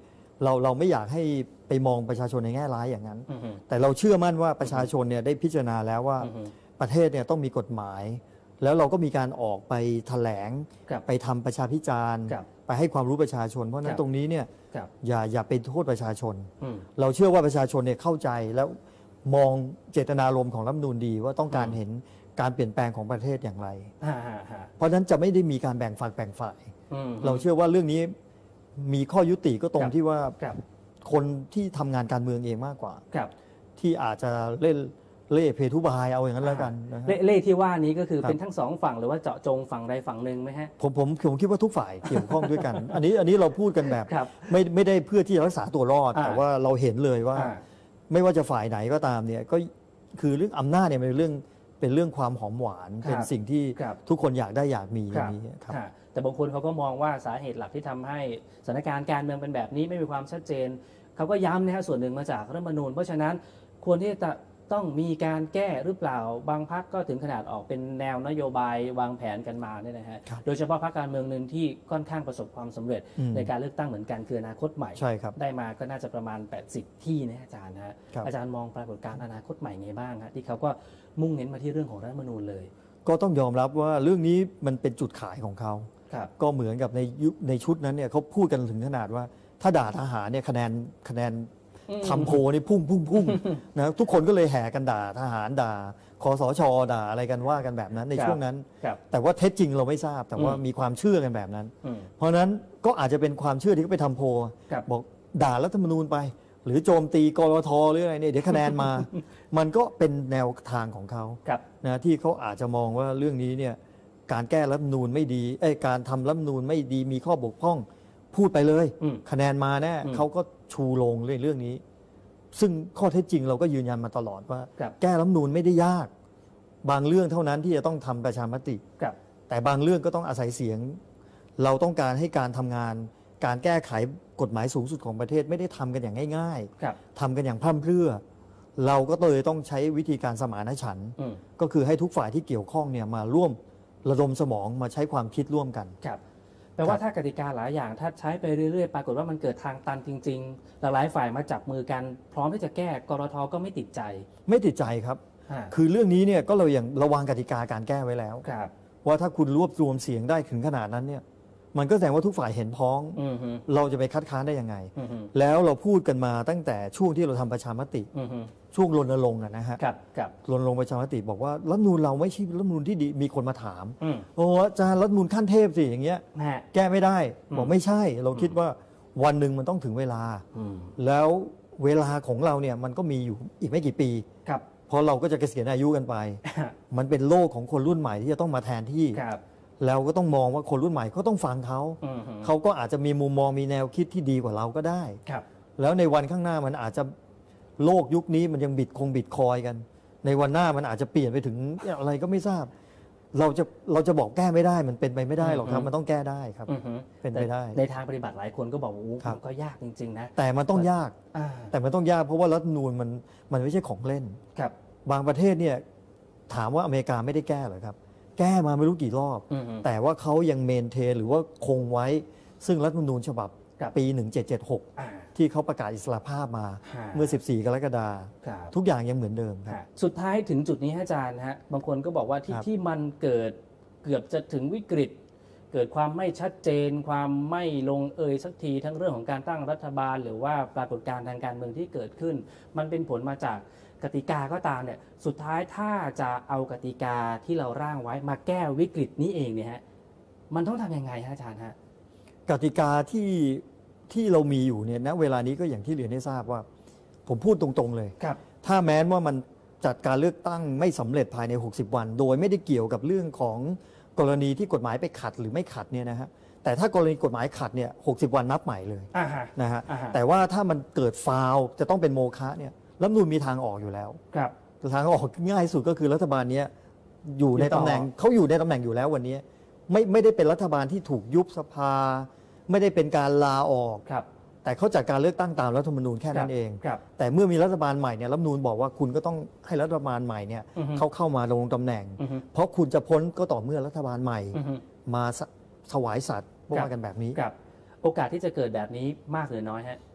[SPEAKER 1] เราเราไม่อยากให้ไปมองประชาชนในแง่ร้ายอย่างนั้น
[SPEAKER 3] อือฮึ
[SPEAKER 1] แต่เราเชื่อมั่นว่าประชาชนเนี่ยได้พิจารณาแล้วว่า
[SPEAKER 3] อือฮึ
[SPEAKER 1] ประเทศเนี่ยต้องมีกฎหมาย แล้วเราก็มีการออกไปแถลง
[SPEAKER 3] ครับ
[SPEAKER 1] ไปทำประชาพิจารณ์
[SPEAKER 3] ครับ
[SPEAKER 1] ไปให้ความรู้ประชาชน เพราะฉะนั้
[SPEAKER 3] ครั
[SPEAKER 1] น
[SPEAKER 3] บ
[SPEAKER 1] ตรงนี้เนี่ย
[SPEAKER 3] ครับ
[SPEAKER 1] อย่าอย่าไปโทษประชาชน
[SPEAKER 3] อืม
[SPEAKER 1] เราเชื่อว่าประชาชนเนี่ยเข้าใจแล้วมองเจตนารมณ์ของรัฐธรรมนูญดีว่าต้องการ
[SPEAKER 3] อืม
[SPEAKER 1] เห็นการเปลี่ยนแปลงของประเทศอย่างไร
[SPEAKER 3] ฮ่าฮ่าฮ่า
[SPEAKER 1] เพราะฉะนั้นจะไม่ได้มีการแบ่งฝักแบ่งฝ่าย
[SPEAKER 3] อืม
[SPEAKER 1] เราเชื่อว่าเรื่องนี้มีข้อยุติก็ตร
[SPEAKER 3] ค
[SPEAKER 1] ง
[SPEAKER 3] รับ
[SPEAKER 1] ที่ว่า
[SPEAKER 3] ครับ
[SPEAKER 1] คนที่ทำงานการเมืองเองมากกว่า
[SPEAKER 3] ครับ
[SPEAKER 1] ที่อาจจะเล่นเล่เพทุบายเอาอย่างนั้นแล้วกันนะฮะ
[SPEAKER 3] เล่เล่ที่ว่านี้ก็คือ
[SPEAKER 1] ครับ
[SPEAKER 3] เป็นทั้งสองฝั่งหรือว่าเจาะจงฝั่งใดฝั่งหนึ่งไหมฮะ
[SPEAKER 1] ผมผมผมคิดว่าทุกฝ่ายเกี่ยวข้องด้วยกัน อันนี้อันนี้เราพูดกันแบบ
[SPEAKER 3] ครับ
[SPEAKER 1] ไม่ไม่ได้เพื่อที่จะรักษาตัวรอด
[SPEAKER 3] อ่า
[SPEAKER 1] แต่ว่าเราเห็นเลยว่า
[SPEAKER 3] อ่า
[SPEAKER 1] ไม่ว่าจะฝ่ายไหนก็ตามเนี่ยก็คือเรื่องอำนาจเนี่ยเป็นเรื่องเป็นเรื่องความหอมหวาน
[SPEAKER 3] ครับ
[SPEAKER 1] เป็นสิ่งที่
[SPEAKER 3] ครับ
[SPEAKER 1] ทุกคนอยากได้อยากมีอ
[SPEAKER 3] ครั
[SPEAKER 1] ย่า
[SPEAKER 3] บ
[SPEAKER 1] งนี้ครับ
[SPEAKER 3] ค่ะแต่บางคนเขาก็มองว่าสาเหตุหลักที่ทำให้สถานการณ์การเมืองเป็นแบบนี้ไม่มีความชัดเจนเขาก็ย้ำนะฮะส่วนหนึ่งมาจากรัฐธรรมนูญเพราะฉะนั้นควรที่จะต้องมีการแก้หรือเปล่าบางพรรคก็ถึงขนาดออกเป็นแนวนโยบายวางแผนกันมาเนี่ยนะฮะ
[SPEAKER 1] ครับ
[SPEAKER 3] โดยเฉพาะพรรคการเมืองหนึ่งที่ค่อนข้างประสบความสำเร็จ
[SPEAKER 1] อืม
[SPEAKER 3] ในการเลือกตั้งเหมือนกันคืออนาคตใหม่
[SPEAKER 1] ใช่ครับ
[SPEAKER 3] ได้มาก็น่าจะประมาณ แปดสิบ ที่นะอาจารย์นะฮะ
[SPEAKER 1] ครับ
[SPEAKER 3] อาจารย์มองปรากฏการณ์อนาคตใหม่ไงบ้างฮะที่เขาก็มุ่งเน้นมาที่เรื่องของรัฐธรรมนูญเลย
[SPEAKER 1] ก็ต้องยอมรับว่าเรื่องนี้มันเป็นจุดขายของเขา
[SPEAKER 3] ครับ
[SPEAKER 1] ก็เหมือนกับในยุคในชุดนั้นเนี่ยเขาพูดกันถึงขนาดว่า ถ้าด่าทหารเนี่ยคะแนนคะแนน
[SPEAKER 3] อืม
[SPEAKER 1] ทำโพลนี่พุ่งพุ่งพุ่งนะทุกคนก็เลยแห่กันด่าทหารด่าคอสชด่าอะไรกันว่ากันแบบนั้นใน
[SPEAKER 3] ครับ
[SPEAKER 1] ช่วงนั้น
[SPEAKER 3] ครับ
[SPEAKER 1] แต่ว่าเท็จจริงเราไม่ทราบ แต่ว่า
[SPEAKER 3] อืม
[SPEAKER 1] มีความเชื่อกันแบบนั้น
[SPEAKER 3] อืม
[SPEAKER 1] เพราะฉะนั้นก็อาจจะเป็นความเชื่อที่เขาไปทำโพล
[SPEAKER 3] ครับ
[SPEAKER 1] บอกด่ารัฐธรรมนูญไป หรือโจมตีกรทหรืออะไรเนี่ยเดี๋ยวคะแนนมา มันก็เป็นแนวทางของเขา
[SPEAKER 3] ครับ
[SPEAKER 1] นะที่เขาอาจจะมองว่าเรื่องนี้เนี่ยการแก้รัฐธรรมนูญไม่ดีเอ้ยการทำรัฐธรรมนูญไม่ดีมีข้อบกพร่องพูดไปเลย
[SPEAKER 3] อืม
[SPEAKER 1] คะแนนมาแน่
[SPEAKER 3] อืม
[SPEAKER 1] เขาก็ชูลงเรื่องเรื่องนี้ ซึ่งข้อเท็จจริงเราก็ยืนยันมาตลอดว่า
[SPEAKER 3] ครับ
[SPEAKER 1] แก้รัฐธรรมนูญไม่ได้ยาก บางเรื่องเท่านั้นที่จะต้องทำประชามติ
[SPEAKER 3] ครับ
[SPEAKER 1] แต่บางเรื่องก็ต้องอาศัยเสียง เราต้องการให้การทำงาน การแก้ไขกฎหมายสูงสุดของประเทศไม่ได้ทำกันอย่างง่าย
[SPEAKER 3] ครับ
[SPEAKER 1] ๆทำกันอย่างพร่ำเพรื่อ เราก็เลยต้องใช้วิธีการสมานฉันท์
[SPEAKER 3] อืม
[SPEAKER 1] ก็คือให้ทุกฝ่ายที่เกี่ยวข้องเนี่ยมาร่วมระดมสมองมาใช้ความคิดร่วมกัน
[SPEAKER 3] ครับแปลว่า
[SPEAKER 1] ครับ
[SPEAKER 3] ถ้ากติกาหลายอย่างถ้าใช้ไปเรื่อยๆ ปรากฏว่ามันเกิดทางตันจริงๆหลายๆฝ่ายมาจับมือกัน พร้อมที่จะแก้กรทก็ไม่ติดใจ
[SPEAKER 1] ไม่ติดใจครับ
[SPEAKER 3] ฮะ
[SPEAKER 1] คือเรื่องนี้เนี่ยก็เราอย่างระวังกติกาการแก้ไว้แล้ว
[SPEAKER 3] ครับ
[SPEAKER 1] ว่าถ้าคุณรวบรวมเสียงได้ถึงขนาดนั้นเนี่ยมันก็แสดงว่าทุกฝ่ายเห็นพ้อง
[SPEAKER 3] อืมฮึ
[SPEAKER 1] เราจะไปคัดค้านได้ยังไง
[SPEAKER 3] อืมฮึ
[SPEAKER 1] แล้วเราพูดกันมาตั้งแต่ช่วงที่เราทำประชามติ
[SPEAKER 3] อืมฮึ
[SPEAKER 1] ช่วงรณรงค์อะนะฮะ
[SPEAKER 3] ครับครับ
[SPEAKER 1] รณรงค์ประชามติบอกว่ารัฐธรรมนูญเราไม่ใช่รัฐธรรมนูญที่ดีมีคนมาถาม
[SPEAKER 3] อืม
[SPEAKER 1] โอ้อาจารย์รัฐธรรมนูญขั้นเทพสิอย่างเงี้ย
[SPEAKER 3] ฮะ
[SPEAKER 1] แก้ไม่ได้
[SPEAKER 3] อืม
[SPEAKER 1] บอกไม่ใช่ เราคิดว่าวันหนึ่งมันต้องถึงเวลา
[SPEAKER 3] อืม
[SPEAKER 1] แล้วเวลาของเราเนี่ยมันก็มีอยู่อีกไม่กี่ปี
[SPEAKER 3] ครับ
[SPEAKER 1] เพราะเราก็จะเกษียณอายุกันไป มันเป็นโลกของคนรุ่นใหม่ที่จะต้องมาแทนที่
[SPEAKER 3] ครับ
[SPEAKER 1] เราก็ต้องมองว่าคนรุ่นใหม่ก็ต้องฟังเขา
[SPEAKER 3] อืมฮึ
[SPEAKER 1] เขาก็อาจจะมีมุมมองมีแนวคิดที่ดีกว่าเราก็ได้
[SPEAKER 3] ครับ
[SPEAKER 1] แล้วในวันข้างหน้ามันอาจจะโลกยุคนี้มันยังบิดคงบิดคอยกัน ในวันหน้ามันอาจจะเปลี่ยนไปถึงอะไรก็ไม่ทราบ เราจะเราจะบอกแก้ไม่ได้มันเป็นไปไม่ได้หรอกครับ
[SPEAKER 3] อืม
[SPEAKER 1] มันต้องแก้ได้ครับ
[SPEAKER 3] อืมฮึ
[SPEAKER 1] เป็นไปได้
[SPEAKER 3] แต่ในทางปฏิบัติหลายคนก็บอกว่าโอ้
[SPEAKER 1] ครับ
[SPEAKER 3] มันก็ยากจริงๆนะ
[SPEAKER 1] แต่มันต้องยาก
[SPEAKER 3] อ่า
[SPEAKER 1] แต่มันต้องยากเพราะว่ารัฐธรรมนูญมันมันไม่ใช่ของเล่น
[SPEAKER 3] ครับ
[SPEAKER 1] บางประเทศเนี่ยถามว่าอเมริกาไม่ได้แก้เหรอครับ แก้มาไม่รู้กี่รอบ
[SPEAKER 3] อืมฮึ
[SPEAKER 1] แต่ว่าเขายังเมนเทนหรือว่าคงไว้ ซึ่งรัฐธรรมนูญฉบับ
[SPEAKER 3] ครับ
[SPEAKER 1] ปี หนึ่งเจ็ดเจ็ดหก
[SPEAKER 3] อ่า
[SPEAKER 1] ที่เขาประกาศอิสรภาพมา
[SPEAKER 3] ฮะ
[SPEAKER 1] เมื่อ สิบสี่ กรกฎาคม
[SPEAKER 3] ครับ
[SPEAKER 1] ทุกอย่างยังเหมือนเดิมครับ
[SPEAKER 3] ฮะสุดท้ายถึงจุดนี้ฮะอาจารย์ฮะบางคนก็บอกว่าที่
[SPEAKER 1] ครับ
[SPEAKER 3] ที่มันเกิดเกือบจะถึงวิกฤต เกิดความไม่ชัดเจน ความไม่ลงเอยสักทีทั้งเรื่องของการตั้งรัฐบาล หรือว่าปรากฏการณ์ทางการเมืองที่เกิดขึ้น มันเป็นผลมาจากกติกาก็ตามเนี่ยสุดท้ายถ้าจะเอากติกาที่เราร่างไว้มาแก้วิกฤตนี้เองเนี่ยฮะมันต้องทำยังไงฮะอาจารย์ฮะ
[SPEAKER 1] กติกาที่ที่เรามีอยู่เนี่ยณเวลานี้ก็อย่างที่เรียนให้ทราบว่า ผมพูดตรงๆเลย
[SPEAKER 3] ครับ
[SPEAKER 1] ถ้าแม้ว่ามันจัดการเลือกตั้งไม่สำเร็จภายใน หกสิบ วัน โดยไม่ได้เกี่ยวกับเรื่องของกรณีที่กฎหมายไปขัดหรือไม่ขัดเนี่ยนะฮะแต่ถ้ากรณีกฎหมายขัดเนี่ยหกสิบ วันนับใหม่เลย
[SPEAKER 3] อ่าฮะ
[SPEAKER 1] นะฮะ
[SPEAKER 3] อ่าฮะ
[SPEAKER 1] แต่ว่าถ้ามันเกิดฟาวล์จะต้องเป็นโมฆะเนี่ยรัฐธรรมนูญมีทางออกอยู่แล้ว
[SPEAKER 3] ครับ
[SPEAKER 1] ทางออกง่ายสุดก็คือรัฐบาลเนี้ยอยู่ในตำแหน่ง
[SPEAKER 3] อยู่ต่อ
[SPEAKER 1] เขาอยู่ในตำแหน่งอยู่แล้ววันนี้ไม่ไม่ได้เป็นรัฐบาลที่ถูกยุบสภา ไม่ได้เป็นการลาออก
[SPEAKER 3] ครับ
[SPEAKER 1] แต่เขาจัดการเลือกตั้งตามรัฐธรรมนูญแค่นั้นเอง
[SPEAKER 3] ครับ
[SPEAKER 1] แต่เมื่อมีรัฐบาลใหม่เนี่ยรัฐธรรมนูญบอกว่าคุณก็ต้องให้รัฐบาลใหม่เนี่ย
[SPEAKER 3] อือฮึ
[SPEAKER 1] เขาเข้ามาลงตำแหน่ง
[SPEAKER 3] อือฮึ
[SPEAKER 1] เพราะคุณจะพ้นก็ต่อเมื่อรัฐบาลใหม่
[SPEAKER 3] อือฮึ
[SPEAKER 1] มาสถวายสัตว์
[SPEAKER 3] ครับ
[SPEAKER 1] ว่ากันแบบนี้
[SPEAKER 3] ครับโอกาสที่จะเกิดแบบนี้มากหรือน้อยฮะ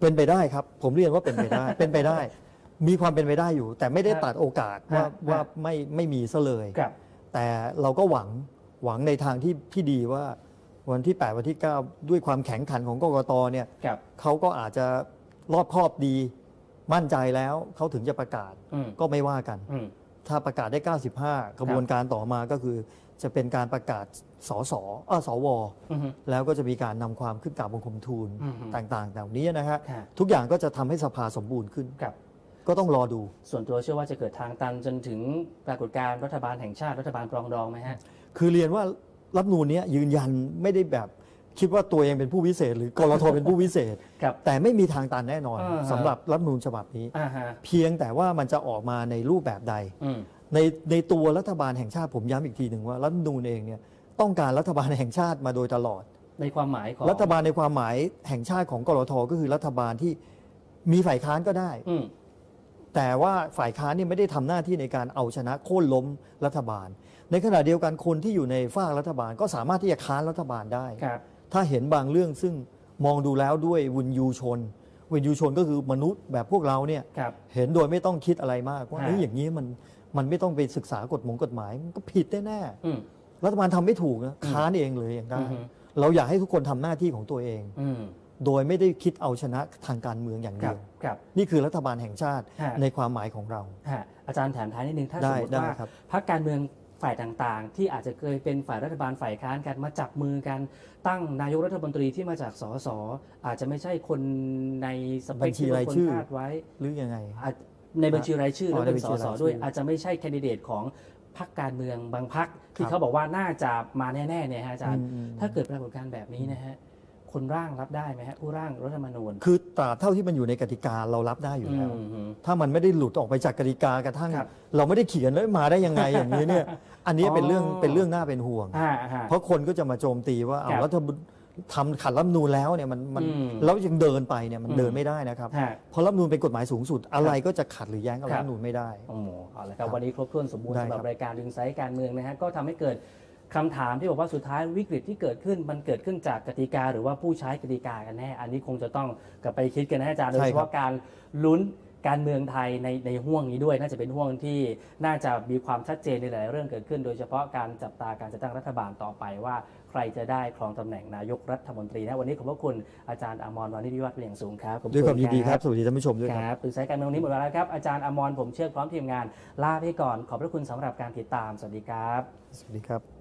[SPEAKER 1] เป็นไปได้ครับผมเรียนว่าเป็นไปได้ เป็นไปได้ มีความเป็นไปได้อยู่ แต่ไม่ได้ตัดโอกาสว่า
[SPEAKER 3] ฮะ
[SPEAKER 1] ว่าไม่ไม่มีซะเลย
[SPEAKER 3] ครับ
[SPEAKER 1] แต่เราก็หวังหวังในทางที่ที่ดีว่าวันที่แปดวันที่เก้าด้วยความแข็งขันของกกตเนี่ย
[SPEAKER 3] ครับ
[SPEAKER 1] เขาก็อาจจะรอบคอบดีมั่นใจแล้วเขาถึงจะประกาศ
[SPEAKER 3] อืม
[SPEAKER 1] ก็ไม่ว่ากัน
[SPEAKER 3] อืม
[SPEAKER 1] ถ้าประกาศได้ เก้าสิบห้า กระบวนการต่อมาก็คือ จะเป็นการประกาศสสเออสว
[SPEAKER 3] อือฮึ
[SPEAKER 1] แล้วก็จะมีการนำความขึ้นกราบบังคมทูล
[SPEAKER 3] อือฮึ
[SPEAKER 1] ต่างๆเหล่านี้นะฮะ
[SPEAKER 3] ค่ะ
[SPEAKER 1] ทุกอย่างก็จะทำให้สภาสมบูรณ์ขึ้น
[SPEAKER 3] ครับ
[SPEAKER 1] ก็ต้องรอดู
[SPEAKER 3] ส่วนตัวเชื่อว่าจะเกิดทางตันจนถึงปรากฏการณ์รัฐบาลแห่งชาติรัฐบาลปรองดองไหมฮะ
[SPEAKER 1] คือเรียนว่ารัฐธรรมนูญเนี้ยยืนยันไม่ได้แบบคิดว่าตัวเองเป็นผู้วิเศษ หรือกรทเป็นผู้วิเศษ
[SPEAKER 3] ครับ
[SPEAKER 1] แต่ไม่มีทางตันแน่นอน
[SPEAKER 3] อ่าฮะ
[SPEAKER 1] สำหรับรัฐธรรมนูญฉบับนี้
[SPEAKER 3] อ่าฮะ
[SPEAKER 1] เพียงแต่ว่ามันจะออกมาในรูปแบบใด
[SPEAKER 3] อืม
[SPEAKER 1] ในในตัวรัฐบาลแห่งชาติผมย้ำอีกทีหนึ่งว่ารัฐธรรมนูญเองเนี่ยต้องการรัฐบาลแห่งชาติมาโดยตลอด
[SPEAKER 3] ในความหมายของ
[SPEAKER 1] รัฐบาลในความหมายแห่งชาติของกรทก็คือรัฐบาลที่มีฝ่ายค้านก็ได้
[SPEAKER 3] อืม
[SPEAKER 1] แต่ว่าฝ่ายค้านนี่ไม่ได้ทำหน้าที่ในการเอาชนะโค่นล้มรัฐบาล ในขณะเดียวกันคนที่อยู่ในฝ่ายรัฐบาลก็สามารถที่จะค้านรัฐบาลได้
[SPEAKER 3] ครับ
[SPEAKER 1] ถ้าเห็นบางเรื่องซึ่งมองดูแล้วด้วยวินยูชน วินยูชนก็คือมนุษย์แบบพวกเราเนี่ย
[SPEAKER 3] ครับ
[SPEAKER 1] เห็นโดยไม่ต้องคิดอะไรมากว่า
[SPEAKER 3] ฮะ
[SPEAKER 1] เอ้ยอย่างนี้มันมันไม่ต้องไปศึกษากฎหมงกฎหมายมันก็ผิดแน่
[SPEAKER 3] อืม
[SPEAKER 1] ๆรัฐบาลทำไม่ถูกนะค้านเองเลยอย่างได้
[SPEAKER 3] อือฮึ
[SPEAKER 1] เราอยากให้ทุกคนทำหน้าที่ของตัวเอง
[SPEAKER 3] อืม
[SPEAKER 1] โดยไม่ได้คิดเอาชนะทางการเมืองอย่าง
[SPEAKER 3] ค
[SPEAKER 1] เดี
[SPEAKER 3] รั
[SPEAKER 1] ย
[SPEAKER 3] บ
[SPEAKER 1] ว
[SPEAKER 3] ครับ
[SPEAKER 1] นี่คือรัฐบาลแห่งชาติ
[SPEAKER 3] ฮะ
[SPEAKER 1] ในความหมายของเรา
[SPEAKER 3] ฮะอาจารย์แถมท้ายนิดนึงถ้าส
[SPEAKER 1] ได้
[SPEAKER 3] มมติ
[SPEAKER 1] ได้
[SPEAKER 3] ว่า
[SPEAKER 1] ครับ
[SPEAKER 3] พรรคการเมืองฝ่ายต่างๆ ที่อาจจะเคยเป็นฝ่ายรัฐบาลฝ่ายค้านกันมาจับมือกัน ตั้งนายกรัฐมนตรีที่มาจากสสอาจจะไม่ใช่คนในสเป
[SPEAKER 1] บั
[SPEAKER 3] ค
[SPEAKER 1] ญชี
[SPEAKER 3] ที่บาง
[SPEAKER 1] ราย
[SPEAKER 3] คน
[SPEAKER 1] ชื่อ
[SPEAKER 3] คาดไว้
[SPEAKER 1] หรือยังไง
[SPEAKER 3] อาจในบัญชีรายชื่อ
[SPEAKER 1] อ๋อ
[SPEAKER 3] แล้วเป็น
[SPEAKER 1] ใน
[SPEAKER 3] ส
[SPEAKER 1] บัญชี
[SPEAKER 3] ส
[SPEAKER 1] รายชื่อ
[SPEAKER 3] ด้วยอาจจะไม่ใช่แคนดิเดตของพรรคการเมืองบางพรรคที่
[SPEAKER 1] ครับ
[SPEAKER 3] เขาบอกว่าน่าจะมาแน่ๆเนี่ยฮะอาจารย์
[SPEAKER 1] อืมอืม
[SPEAKER 3] ถ้าเกิดปรากฏการณ์แบบนี้นะฮะคนร่างรับได้ไหมฮะผู้ร่างรัฐธรรมนูญ
[SPEAKER 1] คือตราบเท่าที่มันอยู่ในกติกาเรารับได้อยู่แล้ว
[SPEAKER 3] อืม
[SPEAKER 1] ถ้ามันไม่ได้หลุดออกไปจากกติกากระทั่ง
[SPEAKER 3] ครับ
[SPEAKER 1] เราไม่ได้เขียนแล้วมาได้ยังไงอย่างนี้เนี่ย อันนี้เป็นเรื่อง
[SPEAKER 3] อ๋อ
[SPEAKER 1] เป็นเรื่องน่าเป็นห่วง
[SPEAKER 3] อ่าฮะ
[SPEAKER 1] เพราะคนก็จะมาโจมตีว่าเอา
[SPEAKER 3] ครับ
[SPEAKER 1] รัฐธรรมนูญทำขัดรัฐธรรมนูญแล้วเนี่ยมันมัน
[SPEAKER 3] อืม
[SPEAKER 1] แล้วยังเดินไปเนี่ยมัน
[SPEAKER 3] อืม
[SPEAKER 1] เดินไม่ได้นะครับ
[SPEAKER 3] ฮะ
[SPEAKER 1] เพราะรัฐธรรมนูญเป็นกฎหมายสูงสุด อะไรก็จะขัดหรือแย้งกับ
[SPEAKER 3] ครั
[SPEAKER 1] รับ ฐธรรมนูญไม่ได้
[SPEAKER 3] โอ้โหเอาละครับ
[SPEAKER 1] ครับ
[SPEAKER 3] วันนี้ครบถ้วนสมบูรณ์
[SPEAKER 1] ได้
[SPEAKER 3] สำหรับ
[SPEAKER 1] ครับ
[SPEAKER 3] รายการดึงไซต์การเมืองนะฮะก็ทำให้เกิดคำถามที่บอกว่าสุดท้ายวิกฤตที่เกิดขึ้นมันเกิดขึ้นจากกติกาหรือว่าผู้ใช้กติกากันแน่อันนี้คงจะต้องกลับไปคิดกันนะอาจารย์โดยเฉพาะการลุ้นการเมืองไทยในในห่วงนี้ด้วยน่าจะเป็นห่วงที่น่าจะมีความชัดเจนในหลายเรื่องเกิดขึ้น โดยเฉพาะการจับตาการจัดตั้งรัฐบาลต่อไปว่าใครจะได้ครองตำแหน่งนายกรัฐมนตรีนะวันนี้ขอบพระคุณอาจารย์อมรวานิชวิวัฒน์เป็นอย่างสูงครับขอบณ
[SPEAKER 1] ด้วยความยินดีครับ
[SPEAKER 3] บ
[SPEAKER 1] สวัสดีท่านผู้ชมด้วย
[SPEAKER 3] ค
[SPEAKER 1] ครับ
[SPEAKER 3] รับตื่นสายการเมืองวันนี้หมดเวลาแล้วครับอาจารย์อมรผมเชื่อพร้อมทีมงานลาไปก่อนขอบพระคุณสำหรับการติดตามสวัสดีครับ
[SPEAKER 1] สวัสดีครับ